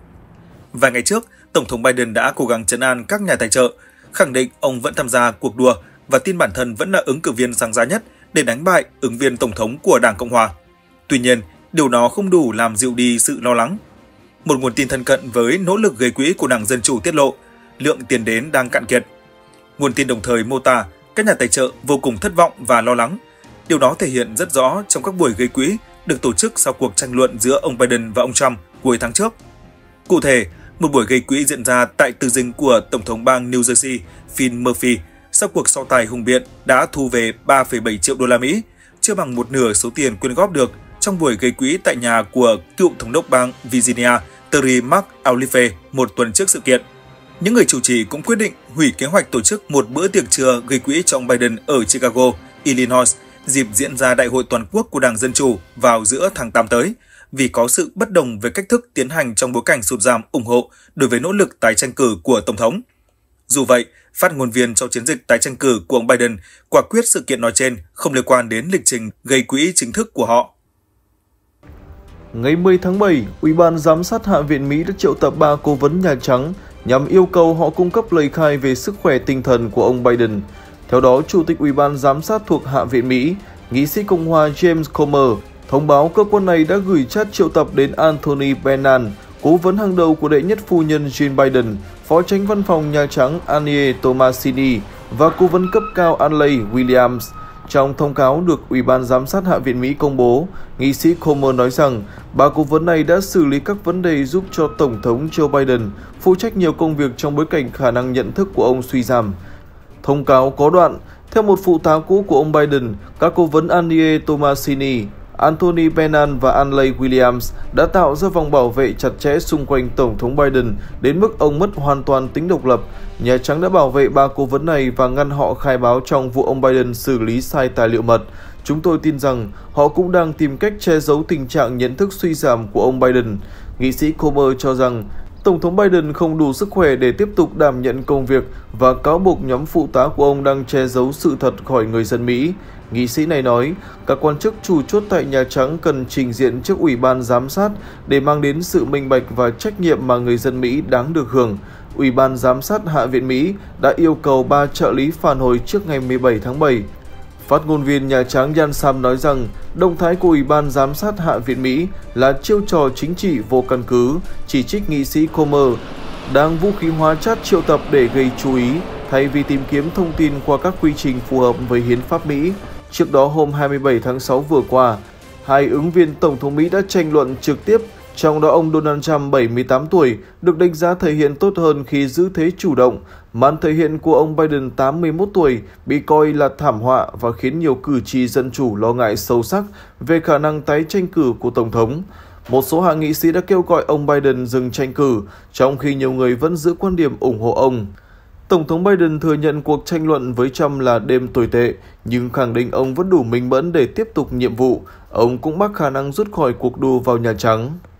Vài ngày trước, Tổng thống Biden đã cố gắng trấn an các nhà tài trợ, khẳng định ông vẫn tham gia cuộc đua và tin bản thân vẫn là ứng cử viên sáng giá nhất để đánh bại ứng viên tổng thống của Đảng Cộng hòa. Tuy nhiên, điều đó không đủ làm dịu đi sự lo lắng. Một nguồn tin thân cận với nỗ lực gây quỹ của Đảng Dân Chủ tiết lộ, lượng tiền đến đang cạn kiệt. Nguồn tin đồng thời mô tả các nhà tài trợ vô cùng thất vọng và lo lắng. Điều đó thể hiện rất rõ trong các buổi gây quỹ được tổ chức sau cuộc tranh luận giữa ông Biden và ông Trump cuối tháng trước. Cụ thể, một buổi gây quỹ diễn ra tại tư dinh của Tổng thống bang New Jersey Phil Murphy sau cuộc so tài hùng biện đã thu về 3,7 triệu đô la Mỹ, chưa bằng một nửa số tiền quyên góp được trong buổi gây quỹ tại nhà của cựu thống đốc bang Virginia Terry McAuliffe một tuần trước sự kiện. Những người chủ trì cũng quyết định hủy kế hoạch tổ chức một bữa tiệc trưa gây quỹ cho ông Biden ở Chicago, Illinois, dịp diễn ra Đại hội toàn quốc của Đảng Dân Chủ vào giữa tháng 8 tới, vì có sự bất đồng về cách thức tiến hành trong bối cảnh sụt giảm ủng hộ đối với nỗ lực tái tranh cử của Tổng thống. Dù vậy, phát ngôn viên cho chiến dịch tái tranh cử của ông Biden quả quyết sự kiện nói trên không liên quan đến lịch trình gây quỹ chính thức của họ. Ngày 10 tháng 7, Ủy ban Giám sát Hạ viện Mỹ đã triệu tập 3 cố vấn Nhà Trắng nhằm yêu cầu họ cung cấp lời khai về sức khỏe tinh thần của ông Biden. Theo đó, Chủ tịch Ủy ban Giám sát thuộc Hạ viện Mỹ, nghị sĩ Cộng hòa James Comer, thông báo cơ quan này đã gửi chat triệu tập đến Anthony Brennan, cố vấn hàng đầu của đệ nhất phu nhân Jill Biden, Phó Chánh Văn phòng Nhà Trắng Annie Tomasini và cố vấn cấp cao Anley Williams. Trong thông cáo được Ủy ban Giám sát Hạ viện Mỹ công bố, nghị sĩ Comer nói rằng 3 cố vấn này đã xử lý các vấn đề giúp cho Tổng thống Joe Biden phụ trách nhiều công việc trong bối cảnh khả năng nhận thức của ông suy giảm. Thông cáo có đoạn, theo một phụ tá cũ của ông Biden, các cố vấn Annie Tomasini, Anthony Brennan và Anley Williams đã tạo ra vòng bảo vệ chặt chẽ xung quanh Tổng thống Biden đến mức ông mất hoàn toàn tính độc lập. Nhà Trắng đã bảo vệ 3 cố vấn này và ngăn họ khai báo trong vụ ông Biden xử lý sai tài liệu mật. Chúng tôi tin rằng họ cũng đang tìm cách che giấu tình trạng nhận thức suy giảm của ông Biden. Nghị sĩ Comer cho rằng Tổng thống Biden không đủ sức khỏe để tiếp tục đảm nhận công việc và cáo buộc nhóm phụ tá của ông đang che giấu sự thật khỏi người dân Mỹ. Nghị sĩ này nói, các quan chức chủ chốt tại Nhà Trắng cần trình diện trước Ủy ban Giám sát để mang đến sự minh bạch và trách nhiệm mà người dân Mỹ đáng được hưởng. Ủy ban Giám sát Hạ viện Mỹ đã yêu cầu 3 trợ lý phản hồi trước ngày 17 tháng 7. Phát ngôn viên Nhà Trắng Jan Sam nói rằng động thái của Ủy ban Giám sát Hạ viện Mỹ là chiêu trò chính trị vô căn cứ, chỉ trích nghị sĩ Comer đang vũ khí hóa chat triệu tập để gây chú ý thay vì tìm kiếm thông tin qua các quy trình phù hợp với hiến pháp Mỹ. Trước đó hôm 27 tháng 6 vừa qua, 2 ứng viên Tổng thống Mỹ đã tranh luận trực tiếp, trong đó ông Donald Trump 78 tuổi được đánh giá thể hiện tốt hơn khi giữ thế chủ động. Màn thể hiện của ông Biden 81 tuổi bị coi là thảm họa và khiến nhiều cử tri dân chủ lo ngại sâu sắc về khả năng tái tranh cử của Tổng thống. Một số hạ nghị sĩ đã kêu gọi ông Biden dừng tranh cử, trong khi nhiều người vẫn giữ quan điểm ủng hộ ông. Tổng thống Biden thừa nhận cuộc tranh luận với Trump là đêm tồi tệ, nhưng khẳng định ông vẫn đủ minh mẫn để tiếp tục nhiệm vụ. Ông cũng mắc khả năng rút khỏi cuộc đua vào Nhà Trắng.